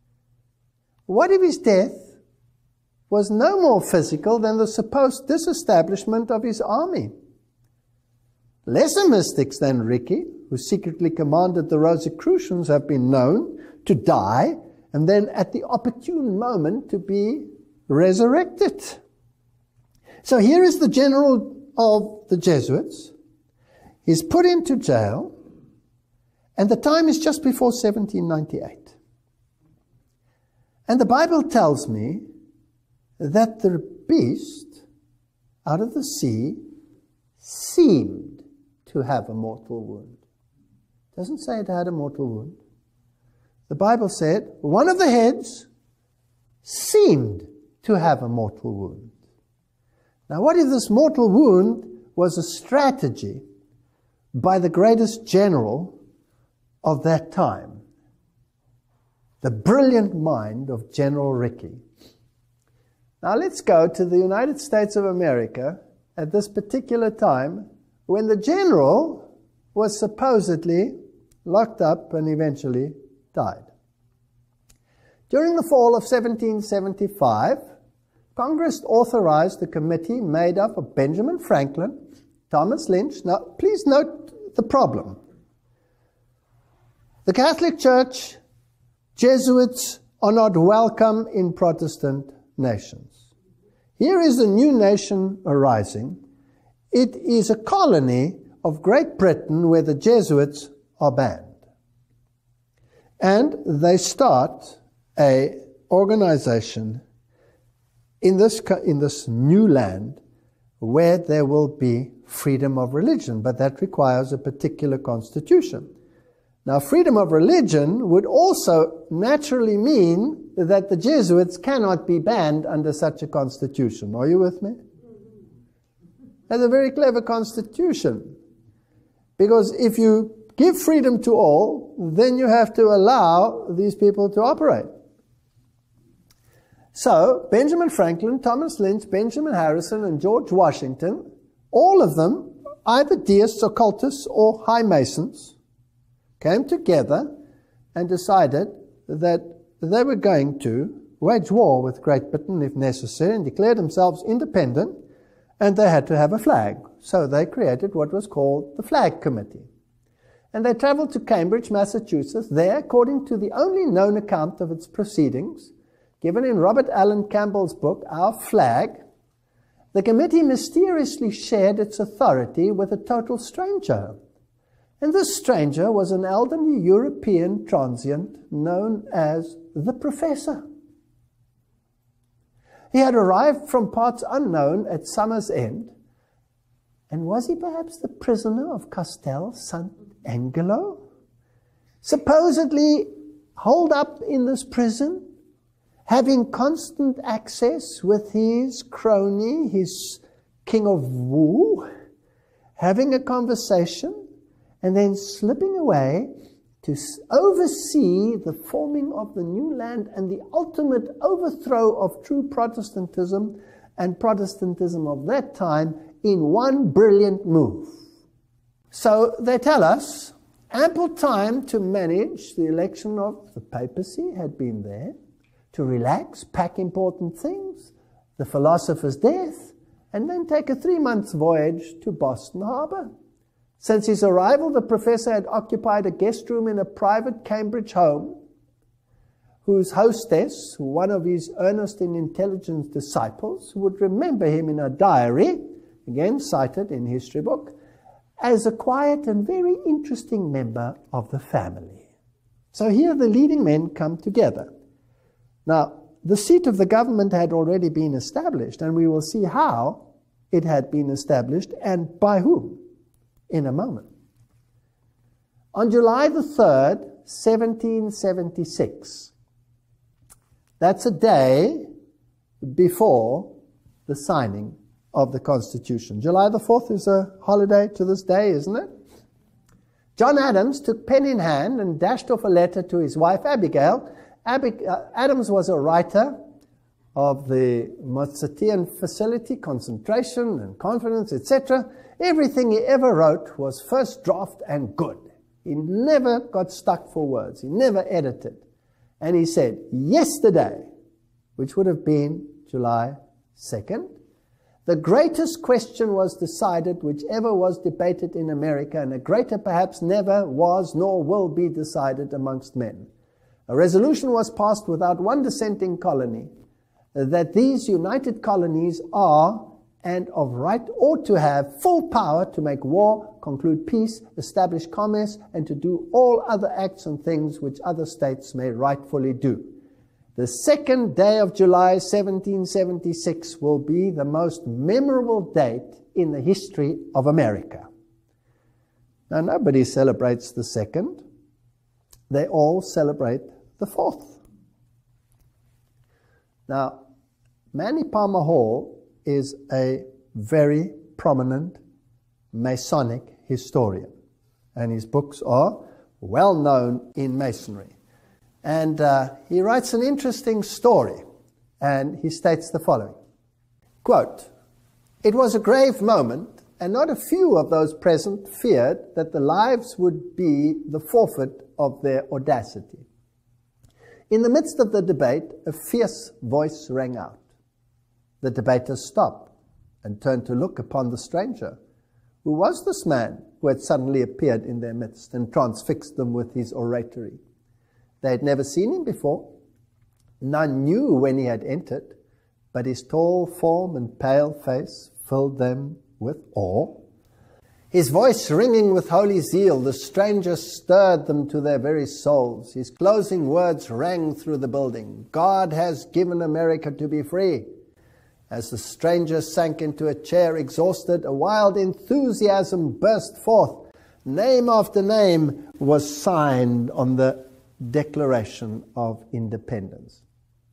what if his death was no more physical than the supposed disestablishment of his army? Lesser mystics than Ricci, who secretly commanded the Rosicrucians, have been known to die and then at the opportune moment to be resurrected. So here is the general of the Jesuits. He's put into jail, and the time is just before seventeen ninety-eight. And the Bible tells me that the beast out of the sea seemed to have a mortal wound. It doesn't say it had a mortal wound. The Bible said one of the heads seemed to have a mortal wound. Now, what if this mortal wound was a strategy by the greatest general of that time? The brilliant mind of General Ricky. Now, let's go to the United States of America at this particular time when the general was supposedly locked up and eventually died. During the fall of seventeen seventy-five, Congress authorized a committee made up of Benjamin Franklin, Thomas Lynch. Now, please note the problem. The Catholic Church, Jesuits are not welcome in Protestant nations. Here is a new nation arising. It is a colony of Great Britain where the Jesuits are banned. And they start an organization in this, in this new land where there will be freedom of religion, but that requires a particular constitution. Now, freedom of religion would also naturally mean that the Jesuits cannot be banned under such a constitution. Are you with me? That's a very clever constitution. Because if you give freedom to all, then you have to allow these people to operate. So, Benjamin Franklin, Thomas Lynch, Benjamin Harrison, and George Washington, all of them, either deists, occultists, or high masons, came together and decided that they were going to wage war with Great Britain if necessary and declare themselves independent, and they had to have a flag. So they created what was called the Flag Committee. And they traveled to Cambridge, Massachusetts. There, according to the only known account of its proceedings, given in Robert Allen Campbell's book, Our Flag, the committee mysteriously shared its authority with a total stranger. And this stranger was an elderly European transient known as the Professor. He had arrived from parts unknown at Summer's End. And was he perhaps the prisoner of Castel Sant'Angelo? Supposedly holed up in this prison, having constant access with his crony, his king of Wu, having a conversation, and then slipping away to oversee the forming of the new land and the ultimate overthrow of true Protestantism and Protestantism of that time in one brilliant move. So they tell us, Ample time to manage the election of the papacy had been there, to relax, pack important things, the philosopher's death, and then take a three-month voyage to Boston Harbor. Since his arrival, the professor had occupied a guest room in a private Cambridge home, whose hostess, one of his earnest and intelligent disciples, would remember him in a diary, again cited in history book, as a quiet and very interesting member of the family. So here the leading men come together. Now, the seat of the government had already been established, and we will see how it had been established and by whom in a moment. On July the third, seventeen seventy-six, that's a day before the signing of the Constitution. July the fourth is a holiday to this day, isn't it? John Adams took pen in hand and dashed off a letter to his wife Abigail. Abig uh, Adams was a writer of the Mozartean facility, concentration and confidence, et cetera. Everything he ever wrote was first draft and good. He never got stuck for words. He never edited. And he said, yesterday, which would have been July second, the greatest question was decided which ever was debated in America, and a greater perhaps never was nor will be decided amongst men. A resolution was passed without one dissenting colony, that these united colonies are and of right ought to have full power to make war, conclude peace, establish commerce, and to do all other acts and things which other states may rightfully do. The second day of July seventeen seventy-six will be the most memorable date in the history of America. Now, nobody celebrates the second. They all celebrate the fourth. Now, Manly Palmer Hall is a very prominent Masonic historian, and his books are well known in Masonry. And uh, he writes an interesting story, and he states the following, quote, "It was a grave moment, and not a few of those present feared that the lives would be the forfeit of their audacity. In the midst of the debate, a fierce voice rang out. The debaters stopped and turned to look upon the stranger. Who was this man who had suddenly appeared in their midst and transfixed them with his oratory? They had never seen him before. None knew when he had entered, but his tall form and pale face filled them with awe. His voice ringing with holy zeal, the stranger stirred them to their very souls. His closing words rang through the building. God has given America to be free. As the stranger sank into a chair exhausted, a wild enthusiasm burst forth. Name after name was signed on the Declaration of Independence.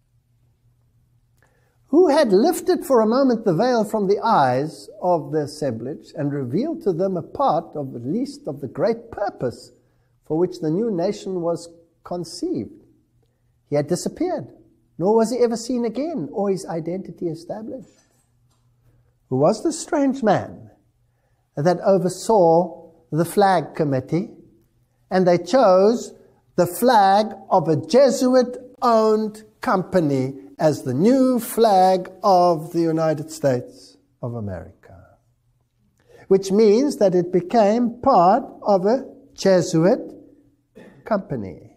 Who had lifted for a moment the veil from the eyes of the assemblage and revealed to them a part of at least of the great purpose for which the new nation was conceived. He had disappeared, nor was he ever seen again, or his identity established. Who was this strange man that oversaw the flag committee, and they chose the flag of a Jesuit-owned company as the new flag of the United States of America, which means that it became part of a Jesuit company.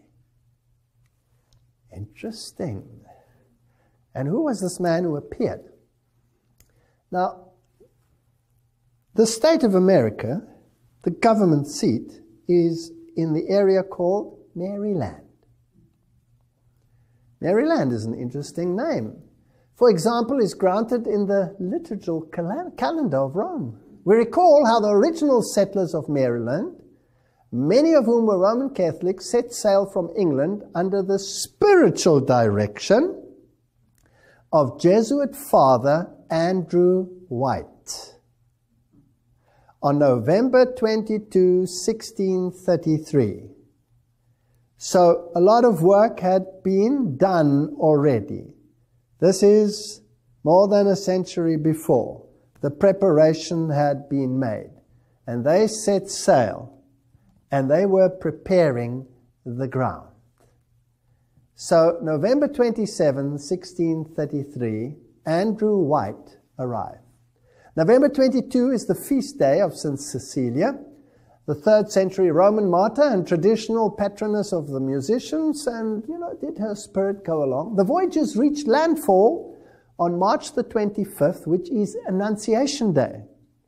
Interesting. And who was this man who appeared? Now, the state of America, the government seat, is in the area called Maryland. Maryland is an interesting name. For example, is granted in the liturgical cal calendar of Rome. We recall how the original settlers of Maryland, many of whom were Roman Catholics, set sail from England under the spiritual direction of Jesuit Father Andrew White. On November twenty-second, sixteen thirty-three. So a lot of work had been done already. This is more than a century before. The preparation had been made. And they set sail. and they were preparing the ground. So November twenty-seventh, sixteen thirty-three, Andrew White arrived. November twenty-second is the feast day of Saint Cecilia, the third century Roman martyr and traditional patroness of the musicians, and, you know, did her spirit go along? The voyagers reached landfall on March the twenty-fifth, which is Annunciation Day.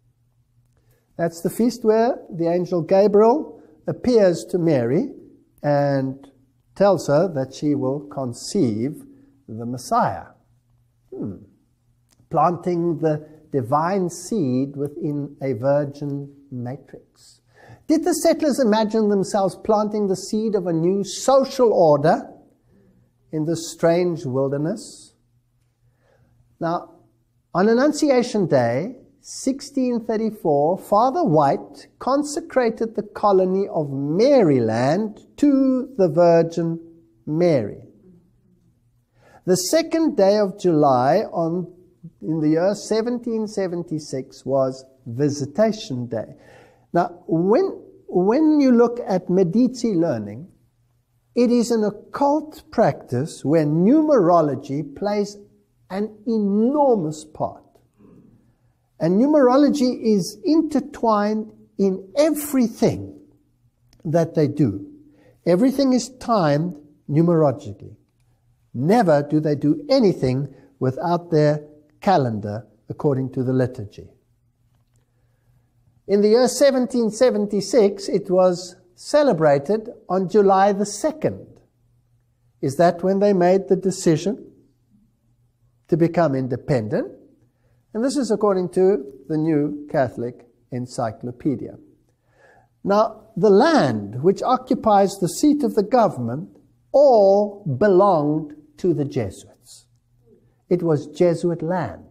That's the feast where the angel Gabriel appears to Mary and tells her that she will conceive the Messiah. Hmm. Planting the divine seed within a virgin matrix. Did the settlers imagine themselves planting the seed of a new social order in this strange wilderness? Now, on Annunciation Day, sixteen thirty-four, Father White consecrated the colony of Maryland to the Virgin Mary. The second day of July on, in the year seventeen seventy-six was Visitation Day. Now, when, when you look at Medici learning, it is an occult practice where numerology plays an enormous part. And numerology is intertwined in everything that they do. Everything is timed numerologically. Never do they do anything without their calendar according to the liturgy. In the year seventeen seventy-six, it was celebrated on July the second. Is that when they made the decision to become independent? And this is according to the New Catholic Encyclopedia. Now, the land which occupies the seat of the government all belonged to the Jesuits. It was Jesuit land.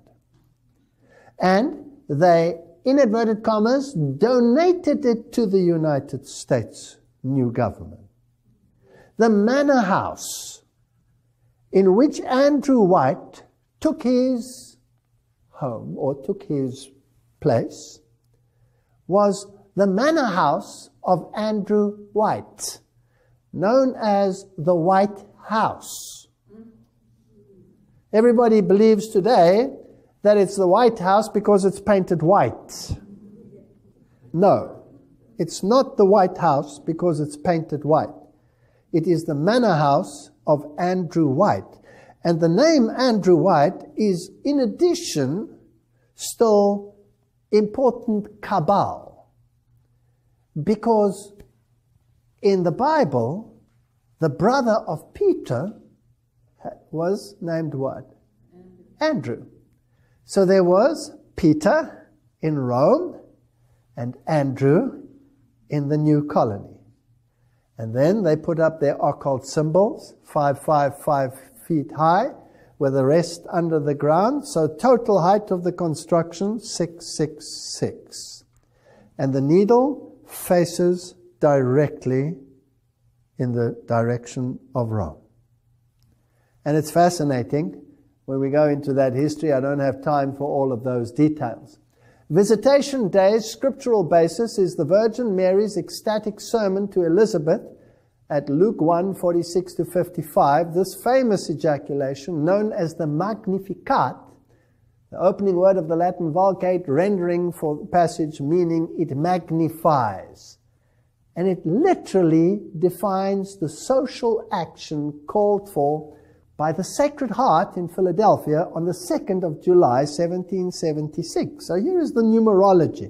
And they, in inverted commas, donated it to the United States new government. The manor house in which Andrew White took his home, or took his place, was the manor house of Andrew White, known as the White House. Everybody believes today that it's the White House because it's painted white. No, it's not the White House because it's painted white. It is the manor house of Andrew White. And the name Andrew White is, in addition, still important cabal. Because in the Bible, the brother of Peter was named what? Andrew. So there was Peter in Rome and Andrew in the new colony. And then they put up their occult symbols, five, five, five feet high, with the rest under the ground. So total height of the construction, six, six, six. And the needle faces directly in the direction of Rome. And it's fascinating. When we go into that history, I don't have time for all of those details. Visitation Day's scriptural basis is the Virgin Mary's ecstatic sermon to Elizabeth at Luke one, forty-six to fifty-five. This famous ejaculation, known as the Magnificat, the opening word of the Latin Vulgate, rendering for the passage meaning it magnifies. And it literally defines the social action called for by the Sacred Heart in Philadelphia on the second of July, seventeen seventy-six. So here is the numerology.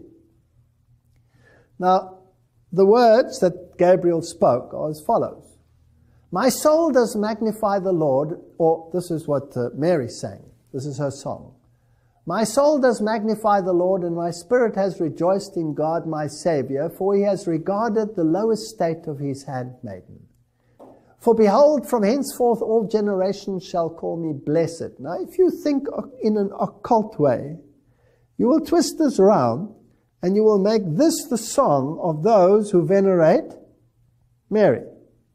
Now, the words that Gabriel spoke are as follows. My soul does magnify the Lord, or this is what uh, Mary sang. This is her song. My soul does magnify the Lord, and my spirit has rejoiced in God my Savior, for he has regarded the low estate of his handmaiden. For behold, from henceforth all generations shall call me blessed. Now, if you think in an occult way, you will twist this around, and you will make this the song of those who venerate Mary.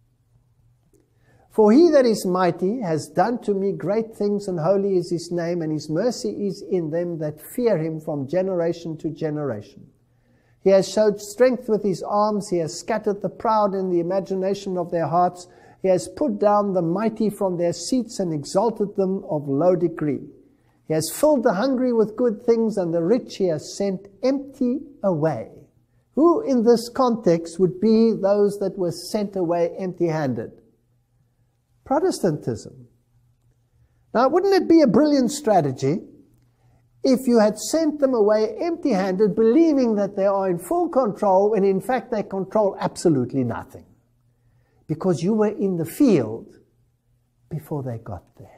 For he that is mighty has done to me great things, and holy is his name, and his mercy is in them that fear him from generation to generation. He has showed strength with his arms. He has scattered the proud in the imagination of their hearts. He has put down the mighty from their seats and exalted them of low degree. He has filled the hungry with good things, and the rich he has sent empty away. Who in this context would be those that were sent away empty-handed? Protestantism. Now, wouldn't it be a brilliant strategy if you had sent them away empty-handed, believing that they are in full control, when in fact they control absolutely nothing? Because you were in the field before they got there.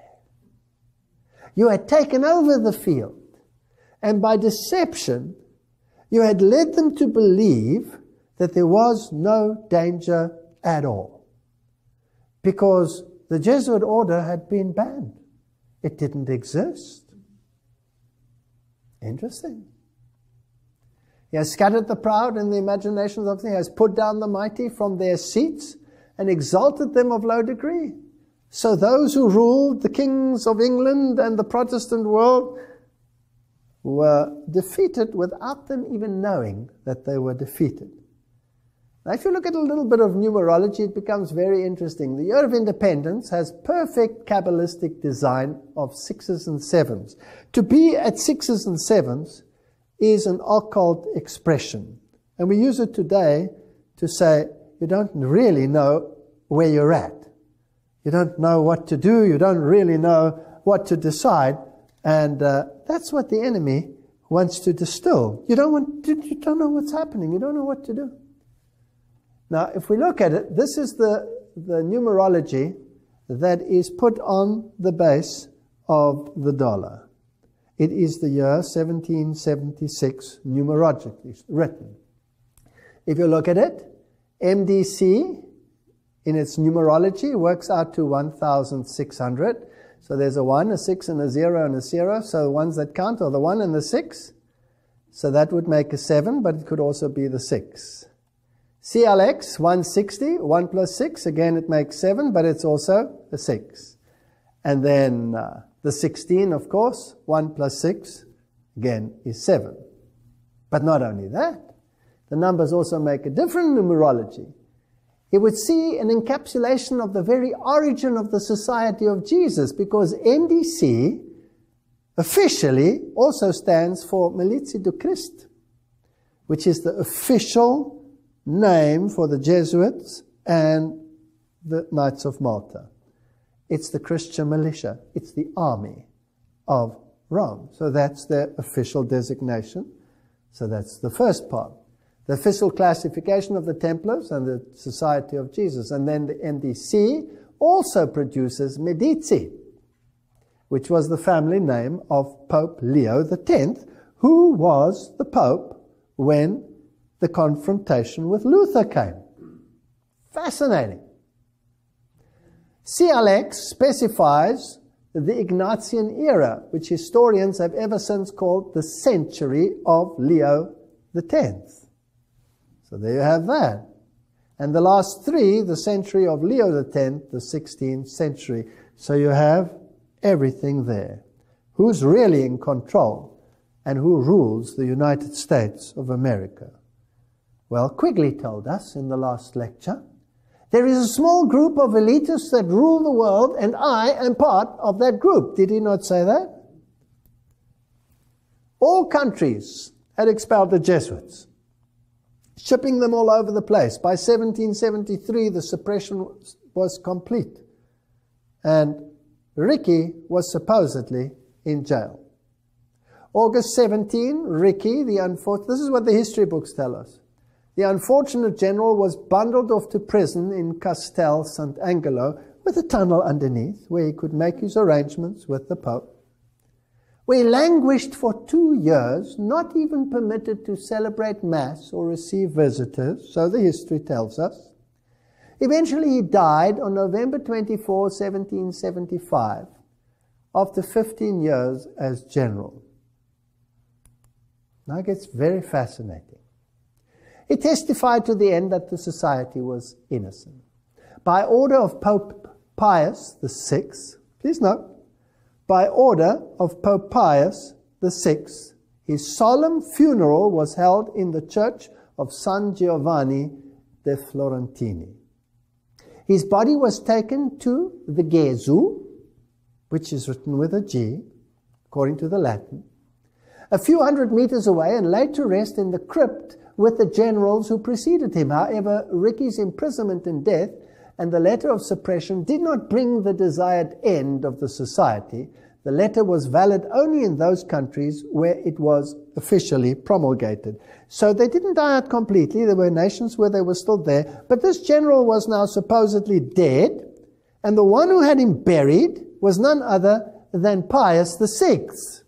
You had taken over the field, and by deception, you had led them to believe that there was no danger at all. Because the Jesuit order had been banned. It didn't exist. Interesting. He has scattered the proud in the imaginations of them. He has put down the mighty from their seats and exalted them of low degree. So those who ruled, the kings of England and the Protestant world, were defeated without them even knowing that they were defeated. Now, if you look at a little bit of numerology, it becomes very interesting. The year of independence has perfect Kabbalistic design of sixes and sevens. To be at sixes and sevens is an occult expression. And we use it today to say you don't really know where you're at. You don't know what to do. You don't really know what to decide. And uh, that's what the enemy wants to distill. You don't want to, you don't know what's happening. You don't know what to do. Now, if we look at it, this is the, the numerology that is put on the base of the dollar. It is the year seventeen seventy-six numerologically written. If you look at it, M D C in its numerology works out to one thousand six hundred. So there's a one, a six, and a zero, and a zero. So the ones that count are the one and the six. So that would make a seven, but it could also be the six. C L X, one sixty, one plus six, again it makes seven, but it's also a six. And then uh, the sixteen, of course, one plus six, again, is seven. But not only that, the numbers also make a different numerology. It would see an encapsulation of the very origin of the Society of Jesus, because M D C officially also stands for Militia du Christ, which is the official name for the Jesuits and the Knights of Malta. It's the Christian militia. It's the army of Rome. So that's their official designation. So that's the first part. The official classification of the Templars and the Society of Jesus. And then the M D C also produces Medici, which was the family name of Pope Leo the tenth, who was the Pope when the confrontation with Luther came. Fascinating. C L X specifies the Ignatian era, which historians have ever since called the century of Leo the tenth. So there you have that. And the last three, the century of Leo the tenth, the sixteenth century. So you have everything there. Who's really in control and who rules the United States of America? Well, Quigley told us in the last lecture, there is a small group of elitists that rule the world, and I am part of that group. Did he not say that? All countries had expelled the Jesuits, shipping them all over the place. By seventeen seventy-three, the suppression was complete. And Ricky was supposedly in jail. August seventeenth, Ricky, the unfortunate, this is what the history books tell us. The unfortunate general was bundled off to prison in Castel Sant'Angelo with a tunnel underneath where he could make his arrangements with the Pope. We languished for two years, not even permitted to celebrate Mass or receive visitors, so the history tells us. Eventually he died on November twenty-fourth, seventeen seventy-five, after fifteen years as general. Now it gets very fascinating. He testified to the end that the society was innocent. By order of Pope Pius the sixth, please note, by order of Pope Pius the sixth, his solemn funeral was held in the church of San Giovanni de Florentini. His body was taken to the Gesù, which is written with a G, according to the Latin, a few hundred meters away, and laid to rest in the crypt with the generals who preceded him. However, Ricky's imprisonment and death and the letter of suppression did not bring the desired end of the society. The letter was valid only in those countries where it was officially promulgated. So they didn't die out completely. There were nations where they were still there. But this general was now supposedly dead, and the one who had him buried was none other than Pius the Sixth.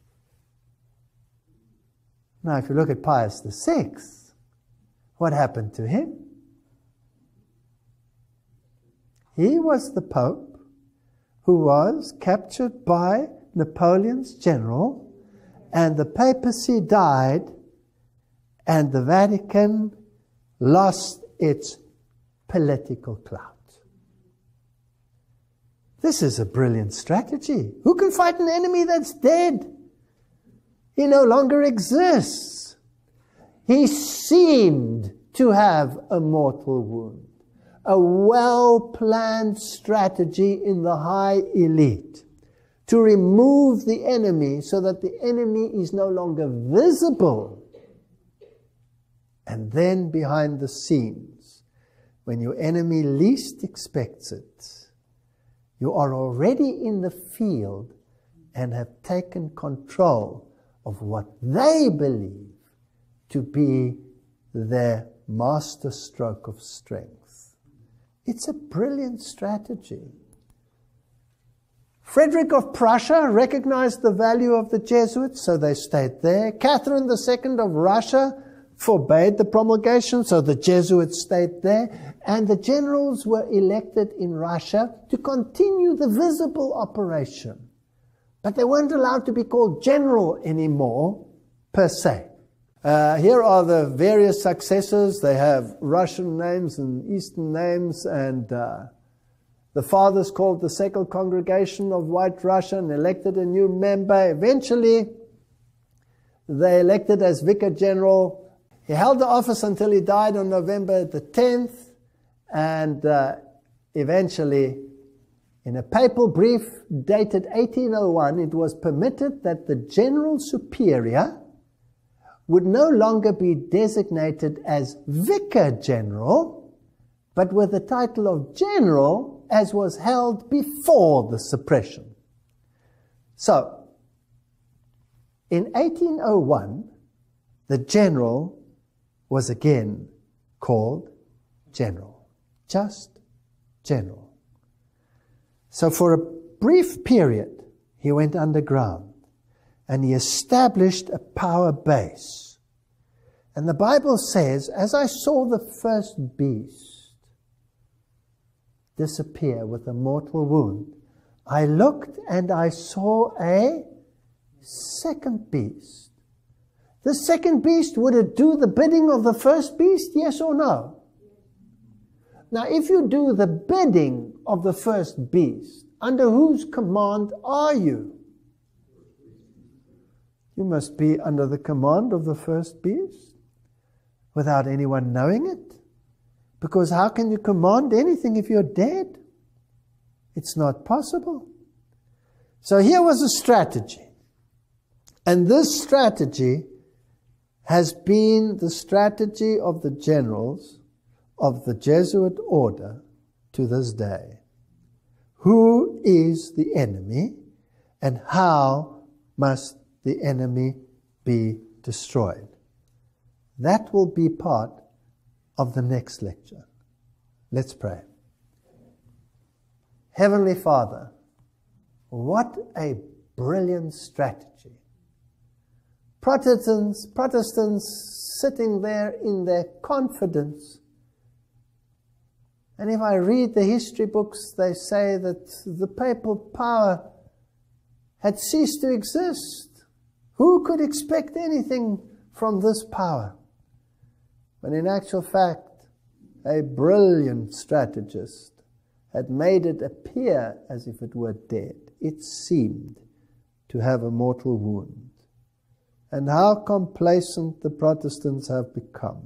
Now, if you look at Pius the Sixth, what happened to him? He was the Pope who was captured by Napoleon's general, and the papacy died, and the Vatican lost its political clout. This is a brilliant strategy. Who can fight an enemy that's dead? He no longer exists. He seemed to have a mortal wound. A well-planned strategy in the high elite to remove the enemy so that the enemy is no longer visible. And then behind the scenes, when your enemy least expects it, you are already in the field and have taken control of what they believe to be their master stroke of strength. It's a brilliant strategy. Frederick of Prussia recognized the value of the Jesuits, so they stayed there. Catherine the Second of Russia forbade the promulgation, so the Jesuits stayed there. And the generals were elected in Russia to continue the visible operation. But they weren't allowed to be called general anymore, per se. Uh, here are the various successors. They have Russian names and Eastern names, and uh, the fathers called the Second Congregation of White Russia and elected a new member. Eventually, they elected as Vicar General. He held the office until he died on November the tenth, and uh, eventually, in a papal brief dated eighteen oh one, it was permitted that the General Superior would no longer be designated as Vicar General, but with the title of General, as was held before the suppression. So, in eighteen oh one, the General was again called General. Just General. So for a brief period, he went underground and he established a power base. And the Bible says, as I saw the first beast disappear with a mortal wound, I looked and I saw a second beast. The second beast, would it do the bidding of the first beast? Yes or no? Now, if you do the bidding of the first beast, under whose command are you? You must be under the command of the first beast without anyone knowing it. Because how can you command anything if you're dead? It's not possible. So here was a strategy. And this strategy has been the strategy of the generals of the Jesuit order to this day. Who is the enemy, and how must the enemy be destroyed? That will be part of the next lecture. Let's pray. Heavenly Father, what a brilliant strategy. Protestants, Protestants sitting there in their confidence. And if I read the history books, they say that the papal power had ceased to exist. Who could expect anything from this power? But in actual fact, a brilliant strategist had made it appear as if it were dead. It seemed to have a mortal wound. and how complacent the Protestants have become.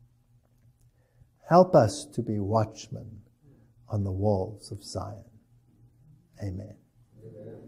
Help us to be watchmen on the walls of Zion. Amen. Amen.